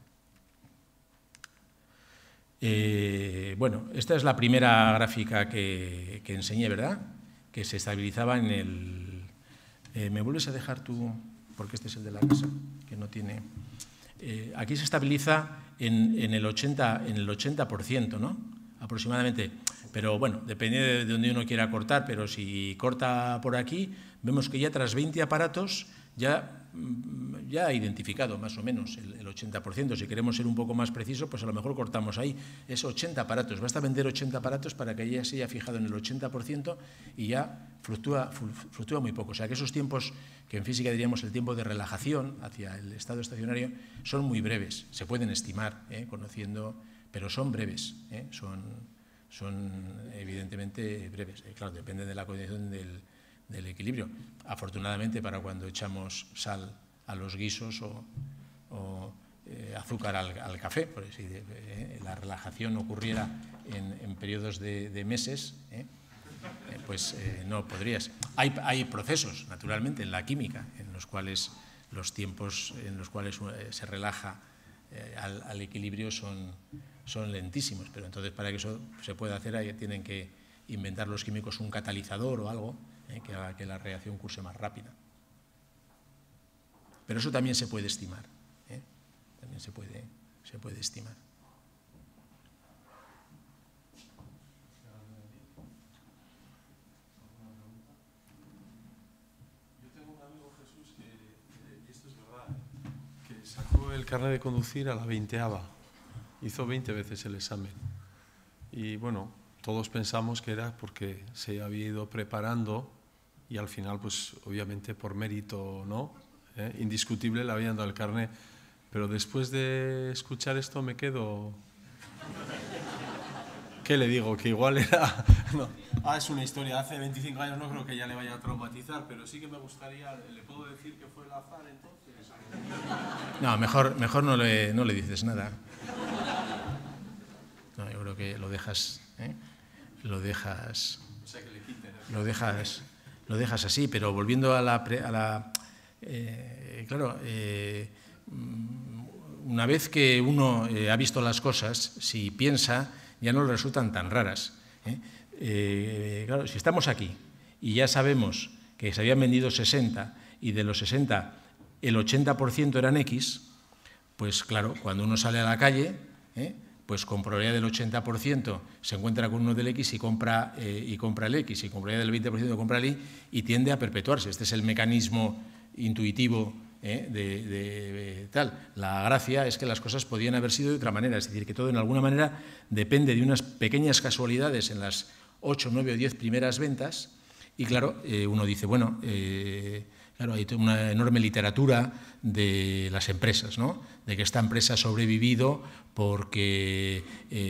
Eh, bueno, esta es la primera gráfica que, que enseñé, ¿verdad? Que se estabilizaba en el... Eh, ¿Me vuelves a dejar tú? Porque este es el de la casa, que no tiene... Eh, aquí se estabiliza en, en el ochenta por ciento, ¿no? Aproximadamente. Pero bueno, depende de dónde uno quiera cortar, pero si corta por aquí, vemos que ya tras veinte aparatos ya... ya ha identificado más o menos el, el ochenta por ciento. Si queremos ser un poco más preciso, pues a lo mejor cortamos ahí. Es ochenta aparatos. Basta vender ochenta aparatos para que ya se haya fijado en el ochenta por ciento y ya fluctúa, fluctúa muy poco. O sea que esos tiempos, que en física diríamos el tiempo de relajación hacia el estado estacionario, son muy breves. Se pueden estimar, ¿eh? conociendo, pero son breves. ¿eh? Son, son evidentemente breves. Eh, claro, depende de la condición del del equilibrio. Afortunadamente, para cuando echamos sal a los guisos o, o eh, azúcar al, al café, porque si eh, la relajación ocurriera en, en periodos de, de meses, eh, eh, pues eh, no podrías. Hay, hay procesos, naturalmente, en la química, en los cuales los tiempos en los cuales eh, se relaja eh, al, al equilibrio son, son lentísimos, pero entonces para que eso se pueda hacer ahí tienen que inventar los químicos un catalizador o algo que haga que la reacción curse más rápida. Pero eso también se puede estimar. ¿eh? También se puede, se puede estimar. Yo tengo un amigo, Jesús, que, y esto es verdad, ¿eh? que sacó el carnet de conducir a la veinteava. Hizo veinte veces el examen. Y bueno, todos pensamos que era porque se había ido preparando y al final, pues obviamente por mérito, ¿no? ¿Eh? Indiscutible le habían dado el carnet, pero después de escuchar esto me quedo... ¿Qué le digo? Que igual era... No. Ah, es una historia, hace veinticinco años no creo que ya le vaya a traumatizar, pero sí que me gustaría... ¿Le puedo decir que fue el azar entonces? No, mejor, mejor no, le, no le dices nada. No, yo creo que lo dejas... ¿eh? Lo dejas... O sea, que le quiten. Lo dejas... Lo dejas así, pero volviendo a la... A la eh, claro, eh, una vez que uno eh, ha visto las cosas, si piensa, ya no le resultan tan raras. ¿eh? Eh, claro, si estamos aquí y ya sabemos que se habían vendido sesenta y de los sesenta el ochenta por ciento eran X, pues claro, cuando uno sale a la calle... ¿eh? pues con probabilidad del ochenta por ciento se encuentra con uno del X y compra, eh, y compra el X, y con probabilidad del veinte por ciento compra el Y, y tiende a perpetuarse. Este es el mecanismo intuitivo ¿eh? de, de, de tal. La gracia es que las cosas podían haber sido de otra manera, es decir, que todo en alguna manera depende de unas pequeñas casualidades en las ocho, nueve o diez primeras ventas y claro, eh, uno dice, bueno, eh, claro, hay una enorme literatura de las empresas, ¿no? De que esta empresa ha sobrevivido porque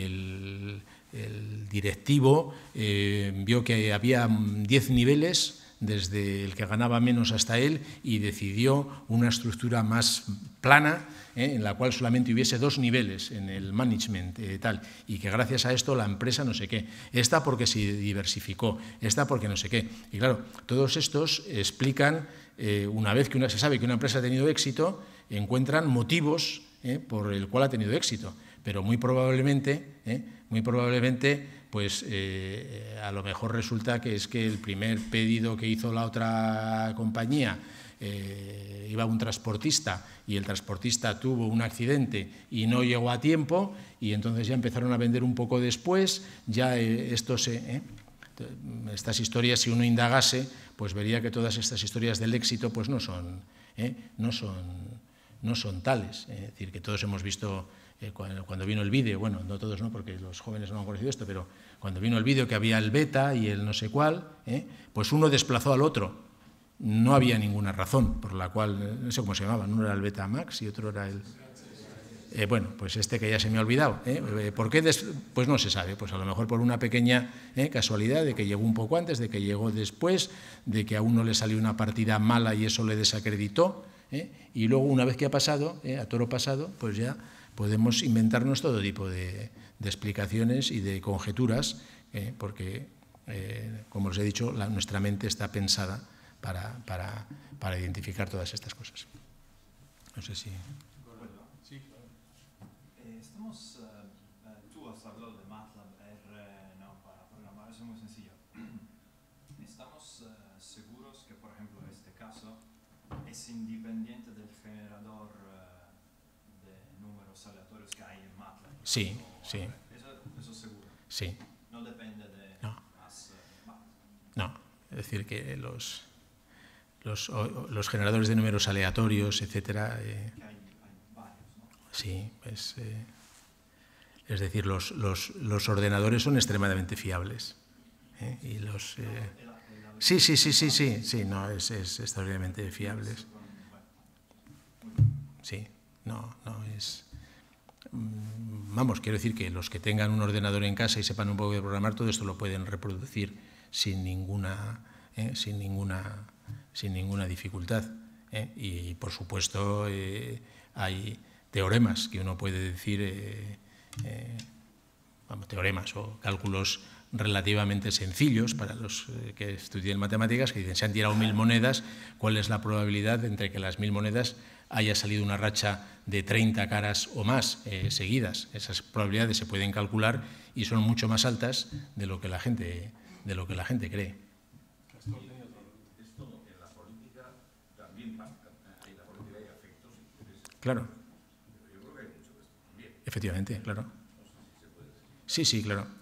el, el directivo eh, vio que había diez niveles desde el que ganaba menos hasta él y decidió una estructura más plana, ¿eh? en la cual solamente hubiese dos niveles en el management eh, tal, y que gracias a esto la empresa no sé qué, esta porque se diversificó, esta porque no sé qué. Y claro, todos estos explican, eh, una vez que una, se sabe que una empresa ha tenido éxito, encuentran motivos eh, por el cual ha tenido éxito, pero muy probablemente, eh, muy probablemente pues eh, a lo mejor resulta que es que el primer pedido que hizo la otra compañía eh, iba un transportista y el transportista tuvo un accidente y no llegó a tiempo y entonces ya empezaron a vender un poco después, ya eh, esto se... Eh, estas historias, si uno indagase, pues vería que todas estas historias del éxito pues no son, eh, no son, no son tales. Es decir, que todos hemos visto... Cuando vino el vídeo, bueno, no todos no, porque los jóvenes no han conocido esto, pero cuando vino el vídeo que había el beta y el no sé cuál, ¿eh? pues uno desplazó al otro. No había ninguna razón por la cual, no sé cómo se llamaba, uno era el beta Max y otro era el... Eh, bueno, pues este que ya se me ha olvidado. ¿eh? ¿Por qué? Des... Pues no se sabe, pues a lo mejor por una pequeña ¿eh? casualidad de que llegó un poco antes, de que llegó después, de que a uno le salió una partida mala y eso le desacreditó, ¿eh? y luego una vez que ha pasado, ¿eh? a toro pasado, pues ya... podemos inventarnos todo tipo de, de explicaciones y de conjeturas, eh, porque, eh, como os he dicho, la, nuestra mente está pensada para, para, para identificar todas estas cosas. No sé si... Sí, claro. Eh, estamos, uh, uh, tú has hablado de MATLAB R no, para programar, eso es muy sencillo. ¿Estamos uh, seguros que, por ejemplo, este caso es independiente del generador aleatorios que hay en MATLAB? Sí, sí. Eso, eso seguro. Sí. No depende de no. más uh, MATLAB. No, es decir, que los, los, o, los generadores de números aleatorios, etcétera. Eh, que hay, hay varios, ¿no? Sí, es, eh, es decir, los, los, los ordenadores son extremadamente fiables. ¿eh? Y los. Eh, sí, sí, sí, sí, sí, sí, no, es, es extraordinariamente fiables. Sí, no, no es. Vamos, quiero decir que los que tengan un ordenador en casa y sepan un poco de programar, todo esto lo pueden reproducir sin ninguna, eh, sin ninguna, sin ninguna dificultad. ¿eh? Y, por supuesto, eh, hay teoremas que uno puede decir, eh, eh, vamos, teoremas o cálculos relativamente sencillos para los eh, que estudian matemáticas, que dicen, se han tirado mil monedas, ¿cuál es la probabilidad entre que las mil monedas haya salido una racha de treinta caras o más eh, seguidas? Esas probabilidades se pueden calcular y son mucho más altas de lo que la gente, de lo que la gente cree. Esto en la política también pasa. En la política hay afectos. Claro. Yo creo que hay mucho de esto también. Efectivamente, claro. Sí, sí, claro.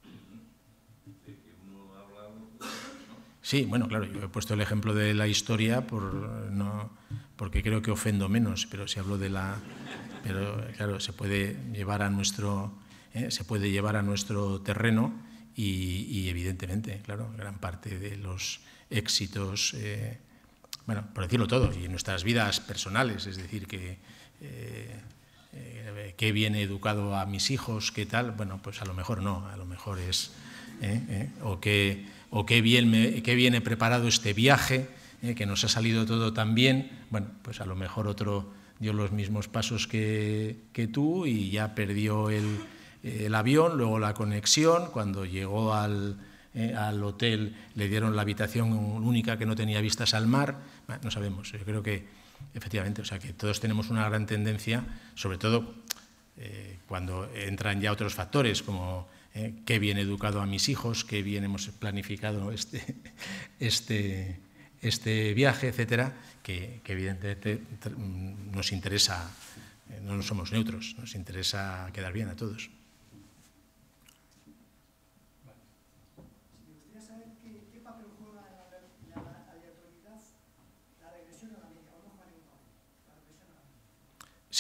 Sí, bueno, claro, yo he puesto el ejemplo de la historia por, no, porque creo que ofendo menos, pero si hablo de la... Pero, claro, se puede llevar a nuestro, eh, se puede llevar a nuestro terreno y, y, evidentemente, claro, gran parte de los éxitos, eh, bueno, por decirlo todo, y en nuestras vidas personales, es decir, que... Eh, eh, qué bien he educado a mis hijos, qué tal, bueno, pues a lo mejor no, a lo mejor es... Eh, eh, o qué, o qué bien, me, qué bien he preparado este viaje, eh, que nos ha salido todo tan bien, bueno, pues a lo mejor otro dio los mismos pasos que, que tú y ya perdió el, el avión, luego la conexión, cuando llegó al, eh, al hotel le dieron la habitación única que no tenía vistas al mar, bueno, no sabemos, yo creo que efectivamente, o sea que todos tenemos una gran tendencia, sobre todo eh, cuando entran ya otros factores como... Eh, qué bien educado a mis hijos, qué bien hemos planificado este, este, este viaje, etcétera, que, que evidentemente nos interesa, eh, no somos neutros, nos interesa quedar bien a todos. Me gustaría saber qué, qué papel juega la, la aleatoriedad, la regresión a la media, o no juega ningún papel.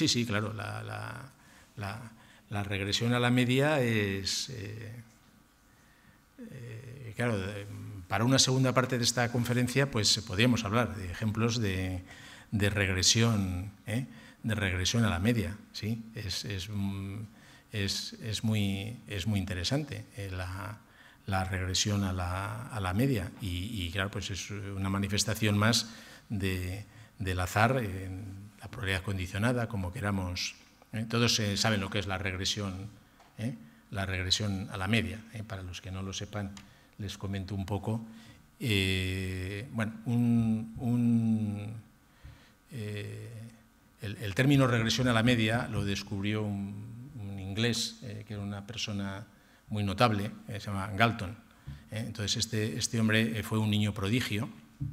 Sí, sí, claro, la, la, la, la regresión a la media es... Eh, eh, claro, de, para una segunda parte de esta conferencia, pues podríamos hablar de ejemplos de, de regresión, ¿eh? de regresión a la media, ¿sí? Es, es, es, es, muy, es muy interesante eh, la, la regresión a la, a la media y, y, claro, pues es una manifestación más de, del azar, en la probabilidad condicionada, como queramos. ¿eh? Todos eh, saben lo que es la regresión, ¿eh? la regresión a la media. ¿eh? Para los que no lo sepan, les comento un poco. Eh, bueno, un, un, eh, el, el término regresión a la media lo descubrió un, un inglés, eh, que era una persona muy notable, eh, se llama Galton. ¿eh? Entonces, este, este hombre fue un niño prodigio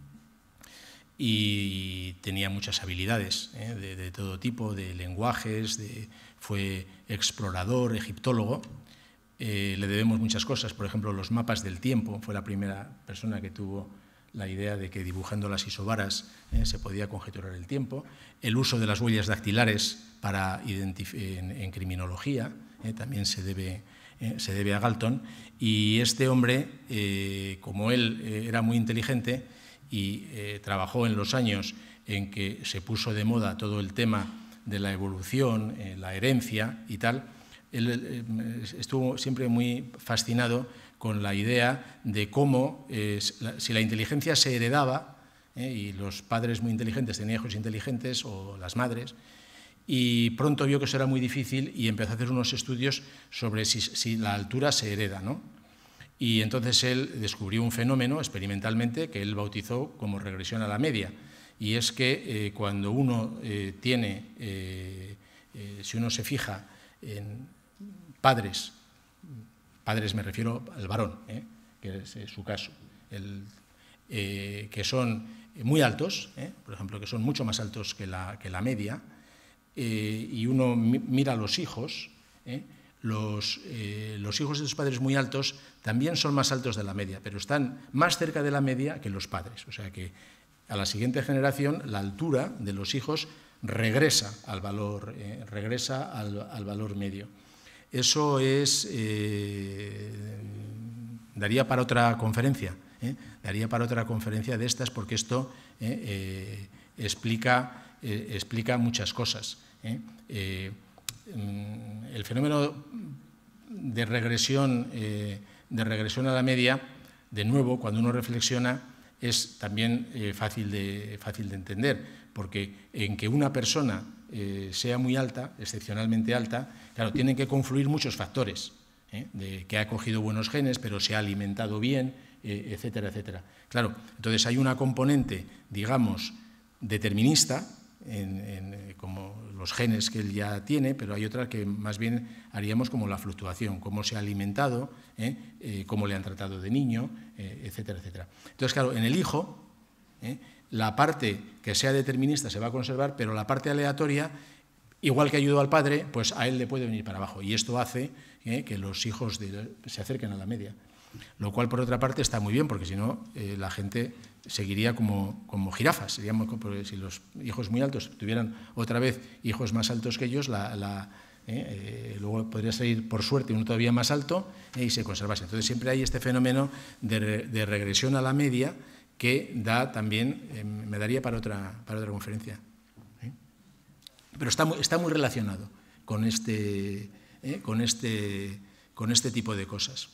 y tenía muchas habilidades ¿eh? de, de todo tipo, de lenguajes, de, fue explorador, egiptólogo. Eh, le debemos muchas cosas, por ejemplo, los mapas del tiempo. Fue la primera persona que tuvo la idea de que dibujando las isobaras eh, se podía conjeturar el tiempo. El uso de las huellas dactilares para en, en criminología eh, también se debe, eh, se debe a Galton. Y este hombre, eh, como él eh, era muy inteligente y eh, trabajó en los años en que se puso de moda todo el tema de la evolución, eh, la herencia y tal, él estuvo siempre muy fascinado con la idea de cómo, eh, si la inteligencia se heredaba, eh, y los padres muy inteligentes tenían hijos inteligentes, o las madres, y pronto vio que eso era muy difícil y empezó a hacer unos estudios sobre si, si la altura se hereda, ¿no? Y entonces él descubrió un fenómeno experimentalmente que él bautizó como regresión a la media, y es que eh, cuando uno eh, tiene, eh, eh, si uno se fija en padres, padres me refiero al varón, ¿eh? que es su caso, el, eh, que son muy altos, ¿eh? por ejemplo, que son mucho más altos que la, que la media, eh, y uno mira a los hijos, ¿eh? los, eh, los hijos de los padres muy altos también son más altos de la media, pero están más cerca de la media que los padres, o sea que a la siguiente generación la altura de los hijos regresa al valor, eh, regresa al, al valor medio. Eso es, eh, daría para otra conferencia, ¿eh? daría para otra conferencia de estas, porque esto eh, eh, explica, eh, explica muchas cosas. ¿eh? Eh, el fenómeno de regresión, eh, de regresión a la media, de nuevo, cuando uno reflexiona, es también eh, fácil, de, fácil de entender, porque en que una persona eh, sea muy alta, excepcionalmente alta, claro, tienen que confluir muchos factores, ¿eh? de que ha cogido buenos genes, pero se ha alimentado bien, eh, etcétera, etcétera. Claro, entonces hay una componente, digamos, determinista, en, en, como los genes que él ya tiene, pero hay otra que más bien haríamos como la fluctuación, cómo se ha alimentado, ¿eh? Eh, cómo le han tratado de niño, eh, etcétera, etcétera. Entonces, claro, en el hijo, ¿eh? la parte que sea determinista se va a conservar, pero la parte aleatoria, igual que ayudó al padre, pues a él le puede venir para abajo. Y esto hace ¿eh? que los hijos de, se acerquen a la media. Lo cual, por otra parte, está muy bien, porque si no, eh, la gente seguiría como, como jirafas. Seríamos, si los hijos muy altos tuvieran otra vez hijos más altos que ellos, la, la, eh, eh, luego podría salir, por suerte, uno todavía más alto eh, y se conservase. Entonces, siempre hay este fenómeno de, re, de regresión a la media que da también, eh, me daría para otra, para otra conferencia. ¿eh? Pero está muy, está muy relacionado con este, eh, con, este, con este tipo de cosas.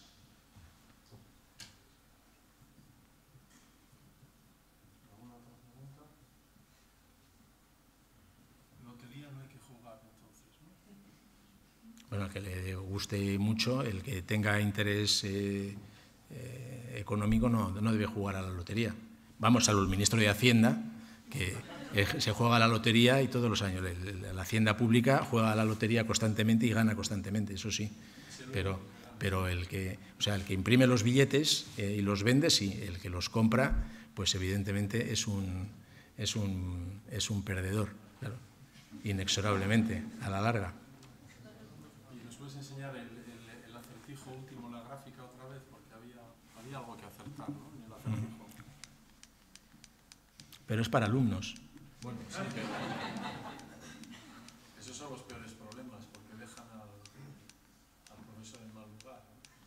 Bueno, el que le guste mucho, el que tenga interés eh, eh, económico no, no debe jugar a la lotería. Vamos al ministro de Hacienda, que eh, se juega a la lotería y todos los años. La Hacienda pública juega a la lotería constantemente y gana constantemente, eso sí. Pero, pero el, que, o sea, el que imprime los billetes eh, y los vende, sí. El que los compra, pues evidentemente es un, es un, es un perdedor, claro, inexorablemente, a la larga. ¿Puedes enseñar el, el, el acertijo último, la gráfica otra vez? Porque había, había algo que acertar, ¿no? En el acertijo. Pero es para alumnos. Bueno, sí, pero eso son los peores problemas, porque dejan al, al profesor en mal lugar.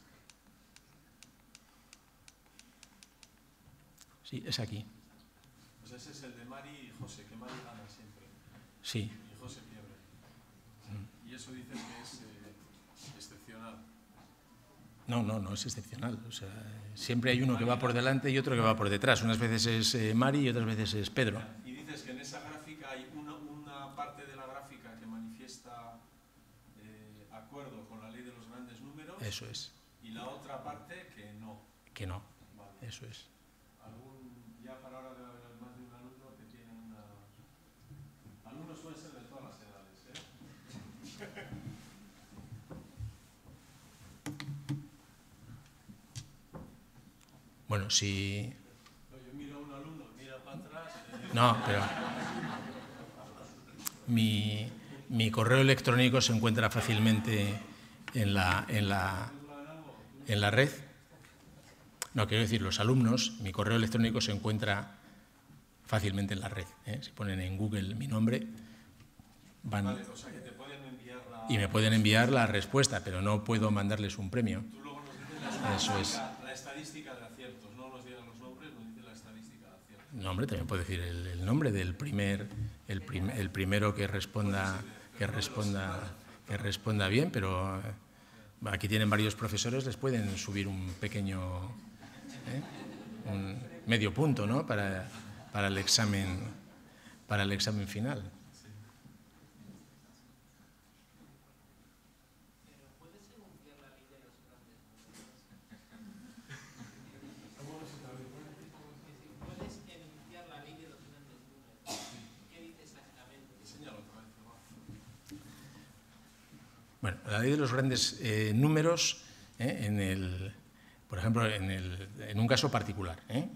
Sí, es aquí. Pues ese es el de Mari y José, que Mari gana siempre. Sí. Y José pierde. Y eso dicen que es eh, excepcional. No, no, no es excepcional. O sea, siempre hay uno que va por delante y otro que va por detrás. Unas veces es eh, Mari y otras veces es Pedro. Y dices que en esa gráfica hay una, una parte de la gráfica que manifiesta eh, acuerdo con la ley de los grandes números. Eso es. Y la otra parte que no. Que no. Vale. Eso es. Algún, ya para ahora debe haber más de un alumno que tiene una... Alumnos suelen ser de todas las edades, ¿eh? Bueno, si... Yo miro a un alumno, mira para atrás... Eh... No, pero... Mi, mi correo electrónico se encuentra fácilmente en la, en la, en la red. No, quiero decir, los alumnos, mi correo electrónico se encuentra fácilmente en la red. ¿eh? Si ponen en Google mi nombre, van... Vale, o sea que te pueden enviar la... Y me pueden enviar la respuesta, pero no puedo mandarles un premio. Tú luego nos dices la Eso es. la estadística de aciertos, no nos digan los nombres, nos dice la estadística de aciertos. Nombre, también puedo decir el, el nombre del primer, el, prim, el primero que responda, que responda, que responda bien, pero aquí tienen varios profesores, les pueden subir un pequeño, ¿eh? un medio punto, ¿no? Para, para el examen, para el examen final. Bueno, la ley de los grandes eh, números, eh, en el, por ejemplo, en, el, en un caso particular. ¿eh?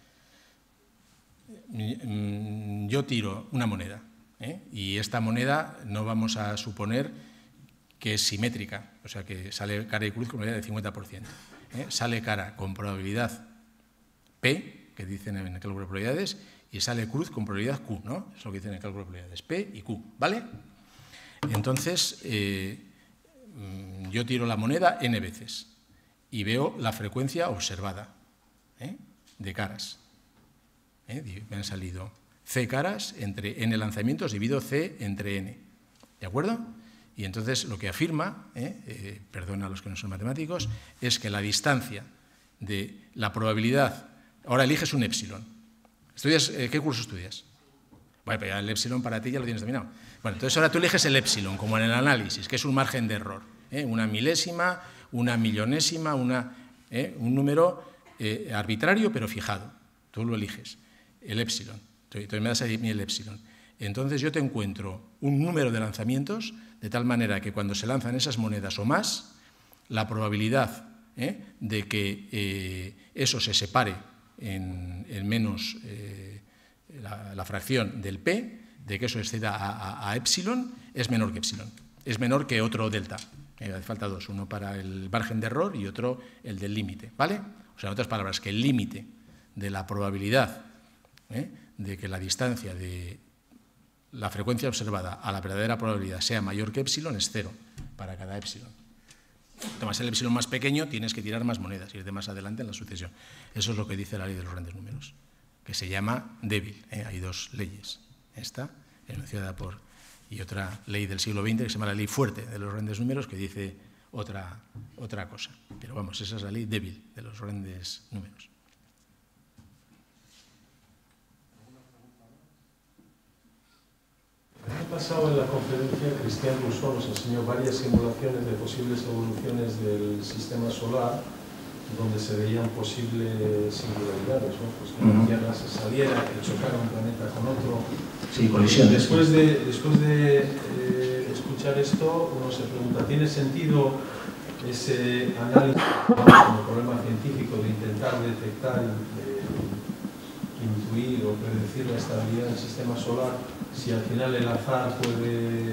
Yo tiro una moneda ¿eh? y esta moneda no vamos a suponer que es simétrica, o sea que sale cara y cruz con probabilidad de cincuenta por ciento. ¿eh? Sale cara con probabilidad P, que dicen en el cálculo de probabilidades, y sale cruz con probabilidad Q, ¿no? Es lo que dicen en el cálculo de probabilidades, P y Q, ¿vale? Entonces, eh, yo tiro la moneda n veces y veo la frecuencia observada ¿eh? de caras. ¿eh? Me han salido C caras entre n lanzamientos dividido C entre n. ¿De acuerdo? Y entonces lo que afirma, ¿eh? Eh, perdona a los que no son matemáticos, es que la distancia de la probabilidad... Ahora eliges un épsilon. ¿Estudias, eh, ¿Qué curso estudias? Bueno, pero ya el épsilon para ti ya lo tienes dominado. Bueno, entonces ahora tú eliges el épsilon, como en el análisis, que es un margen de error. ¿eh? Una milésima, una millonésima, una, ¿eh? un número eh, arbitrario pero fijado. Tú lo eliges, el épsilon. Entonces me das ahí el épsilon. Entonces yo te encuentro un número de lanzamientos, de tal manera que cuando se lanzan esas monedas o más, la probabilidad ¿eh? de que eh, eso se separe en, en menos... Eh, La, la fracción del P, de que eso exceda a, a, a épsilon, es menor que épsilon. Es menor que otro delta. Eh, hace falta dos, uno para el margen de error y otro el del límite, ¿vale? O sea, en otras palabras, que el límite de la probabilidad ¿eh? de que la distancia de la frecuencia observada a la verdadera probabilidad sea mayor que épsilon es cero para cada épsilon. Tomas el épsilon más pequeño, tienes que tirar más monedas, ir de más adelante en la sucesión. Eso es lo que dice la ley de los grandes números, que se llama débil. ¿eh? Hay dos leyes, esta, enunciada por, y otra ley del siglo veinte, que se llama la ley fuerte de los grandes números, que dice otra, otra cosa. Pero vamos, esa es la ley débil de los grandes números. El año pasado en la conferencia Cristian Rousseau nos enseñó varias simulaciones de posibles evoluciones del sistema solar, donde se veían posibles singularidades, ¿no? Pues que la Tierra se saliera, que chocara un planeta con otro. Sí, colisiones. Después de, después de eh, escuchar esto, uno se pregunta, ¿tiene sentido ese análisis como problema científico de intentar detectar, de intuir o predecir la estabilidad del sistema solar, si al final el azar puede...?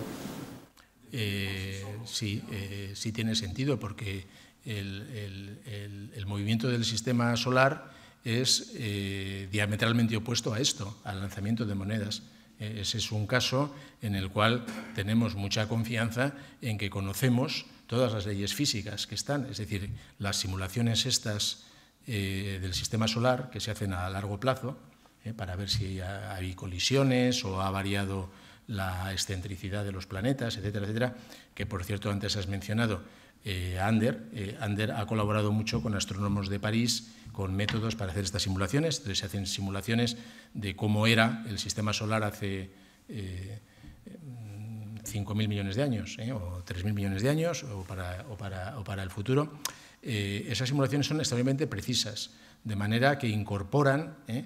Eh, sí, eh, sí tiene sentido, porque El, el, el, el movimiento del sistema solar es eh, diametralmente opuesto a esto, al lanzamiento de monedas. Ese es un caso en el cual tenemos mucha confianza en que conocemos todas las leyes físicas que están, es decir, las simulaciones estas eh, del sistema solar que se hacen a largo plazo, eh, para ver si hay colisiones o ha variado la excentricidad de los planetas, etcétera, etcétera, que por cierto antes has mencionado eh, Ander. Eh, Ander ha colaborado mucho con astrónomos de París con métodos para hacer estas simulaciones. Entonces se hacen simulaciones de cómo era el sistema solar hace eh, cinco mil millones de años, eh, o tres mil millones de años, o para, o para, o para el futuro. Eh, esas simulaciones son extremadamente precisas, de manera que incorporan, eh,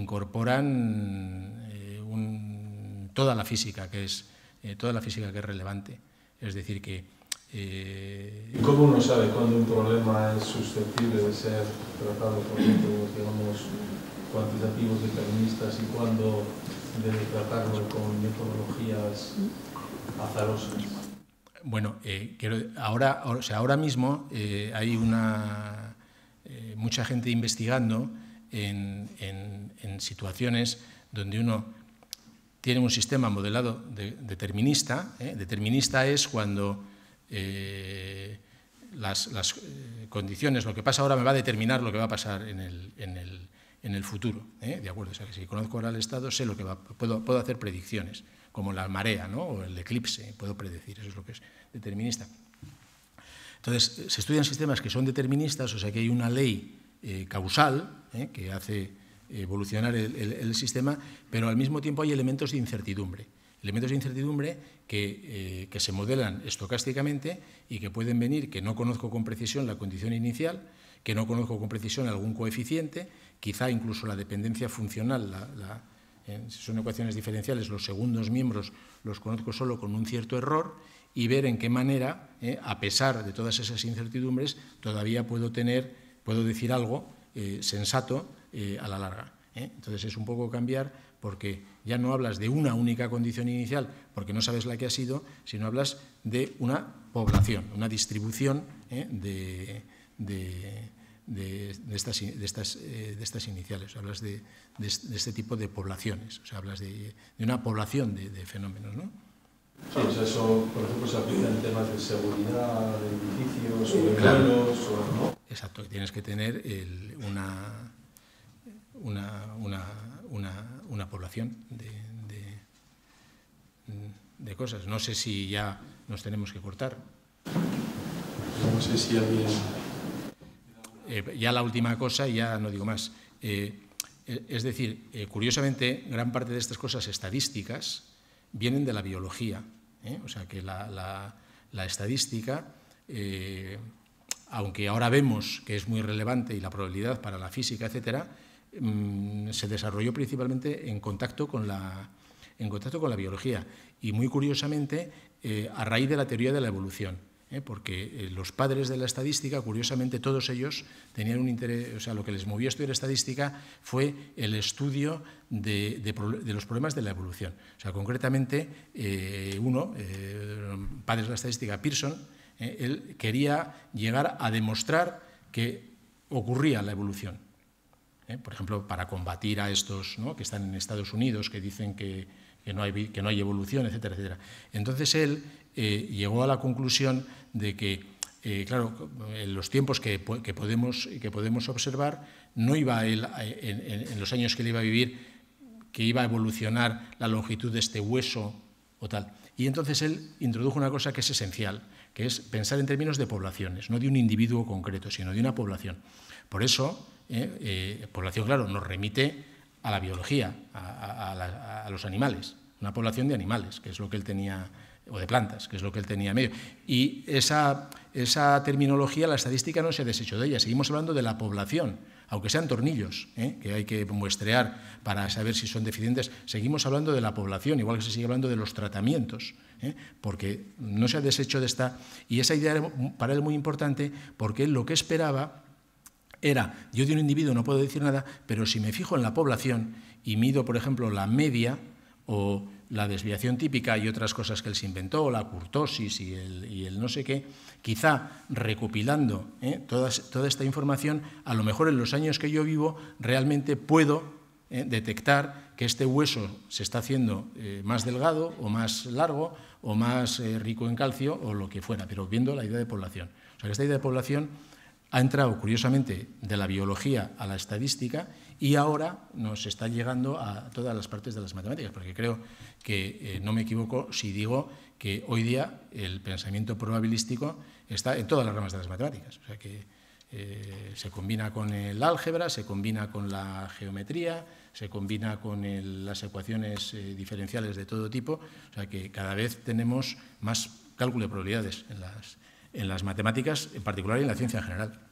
incorporan eh, un, toda la física que es eh, toda la física que es relevante. Es decir que eh, ¿Y cómo uno sabe cuándo un problema es susceptible de ser tratado por métodos, digamos, cuantitativos deterministas y cuándo debe tratarlo con metodologías azarosas? Bueno, eh, quiero, ahora, o sea, ahora mismo eh, hay una, eh, mucha gente investigando en, en, en situaciones donde uno tiene un sistema modelado de, determinista. ¿eh? Determinista es cuando eh, las, las condiciones, lo que pasa ahora me va a determinar lo que va a pasar en el, en el, en el futuro. ¿eh? De acuerdo, o sea, que si conozco ahora el estado, sé lo que va, puedo, puedo hacer predicciones, como la marea, ¿no? O el eclipse, puedo predecir, eso es lo que es determinista. Entonces, se estudian sistemas que son deterministas, o sea que hay una ley eh, causal eh, que hace evolucionar el, el, el sistema, pero al mismo tiempo hay elementos de incertidumbre. Elementos de incertidumbre que, eh, que se modelan estocásticamente y que pueden venir que no conozco con precisión la condición inicial, que no conozco con precisión algún coeficiente, quizá incluso la dependencia funcional, la, la, eh, si son ecuaciones diferenciales, los segundos miembros los conozco solo con un cierto error, y ver en qué manera, eh, a pesar de todas esas incertidumbres, todavía puedo tener, puedo decir algo eh, sensato eh, a la larga. ¿eh? Entonces es un poco cambiar, porque ya no hablas de una única condición inicial, porque no sabes la que ha sido, sino hablas de una población, una distribución eh, de, de, de, de, estas, de, estas, eh, de estas iniciales. Hablas de, de, de este tipo de poblaciones, o sea, hablas de, de una población de, de fenómenos, ¿no? Sí, o sea, eso, por ejemplo, se aplica en temas de seguridad, de edificios, o de vuelos, o no. Exacto, tienes que tener el, una, una, una, una, una población de, de, de cosas. No sé si ya nos tenemos que cortar. No sé si alguien... Eh, ya la última cosa, ya no digo más. Eh, es decir, eh, curiosamente, gran parte de estas cosas estadísticas vienen de la biología, ¿eh? O sea que la, la, la estadística, eh, aunque ahora vemos que es muy relevante y la probabilidad para la física, etcétera, mmm, se desarrolló principalmente en contacto con la, en contacto con la biología y muy curiosamente eh, a raíz de la teoría de la evolución. ¿eh? Porque eh, los padres de la estadística, curiosamente todos ellos tenían un interés, o sea, lo que les movió a estudiar estadística fue el estudio de, de, de los problemas de la evolución. O sea, concretamente, eh, uno, eh, padres de la estadística, Pearson, eh, él quería llegar a demostrar que ocurría la evolución. ¿eh? Por ejemplo, para combatir a estos, ¿no?, que están en Estados Unidos, que dicen que, que, no, hay, que no hay evolución, etcétera, etcétera. Entonces él eh, llegó a la conclusión de que, eh, claro, en los tiempos que, que, podemos, que podemos observar, no iba él, en, en, en los años que él iba a vivir, que iba a evolucionar la longitud de este hueso o tal. Y entonces él introdujo una cosa que es esencial, que es pensar en términos de poblaciones, no de un individuo concreto, sino de una población. Por eso, eh, eh, población, claro, nos remite a la biología, a, a, a, la, a los animales, una población de animales, que es lo que él tenía, o de plantas, que es lo que él tenía medio. Y esa, esa terminología, la estadística no se ha deshecho de ella, seguimos hablando de la población, aunque sean tornillos, ¿eh? que hay que muestrear para saber si son deficientes, seguimos hablando de la población, igual que se sigue hablando de los tratamientos, ¿eh? porque no se ha deshecho de esta... Y esa idea era para él muy importante, porque él lo que esperaba era, yo de un individuo no puedo decir nada, pero si me fijo en la población y mido, por ejemplo, la media o la desviación típica y otras cosas que él se inventó, la kurtosis y el, y el no sé qué, quizá recopilando ¿eh? toda, toda esta información, a lo mejor en los años que yo vivo realmente puedo eh, detectar que este hueso se está haciendo eh, más delgado o más largo o más eh, rico en calcio o lo que fuera, pero viendo la idea de población. O sea, que esta idea de población ha entrado, curiosamente, de la biología a la estadística y ahora nos está llegando a todas las partes de las matemáticas, porque creo que eh, no me equivoco si digo que hoy día el pensamiento probabilístico está en todas las ramas de las matemáticas. O sea, que eh, se combina con el álgebra, se combina con la geometría, se combina con el, las ecuaciones eh, diferenciales de todo tipo. O sea, que cada vez tenemos más cálculo de probabilidades en las en las matemáticas en particular y en la ciencia en general.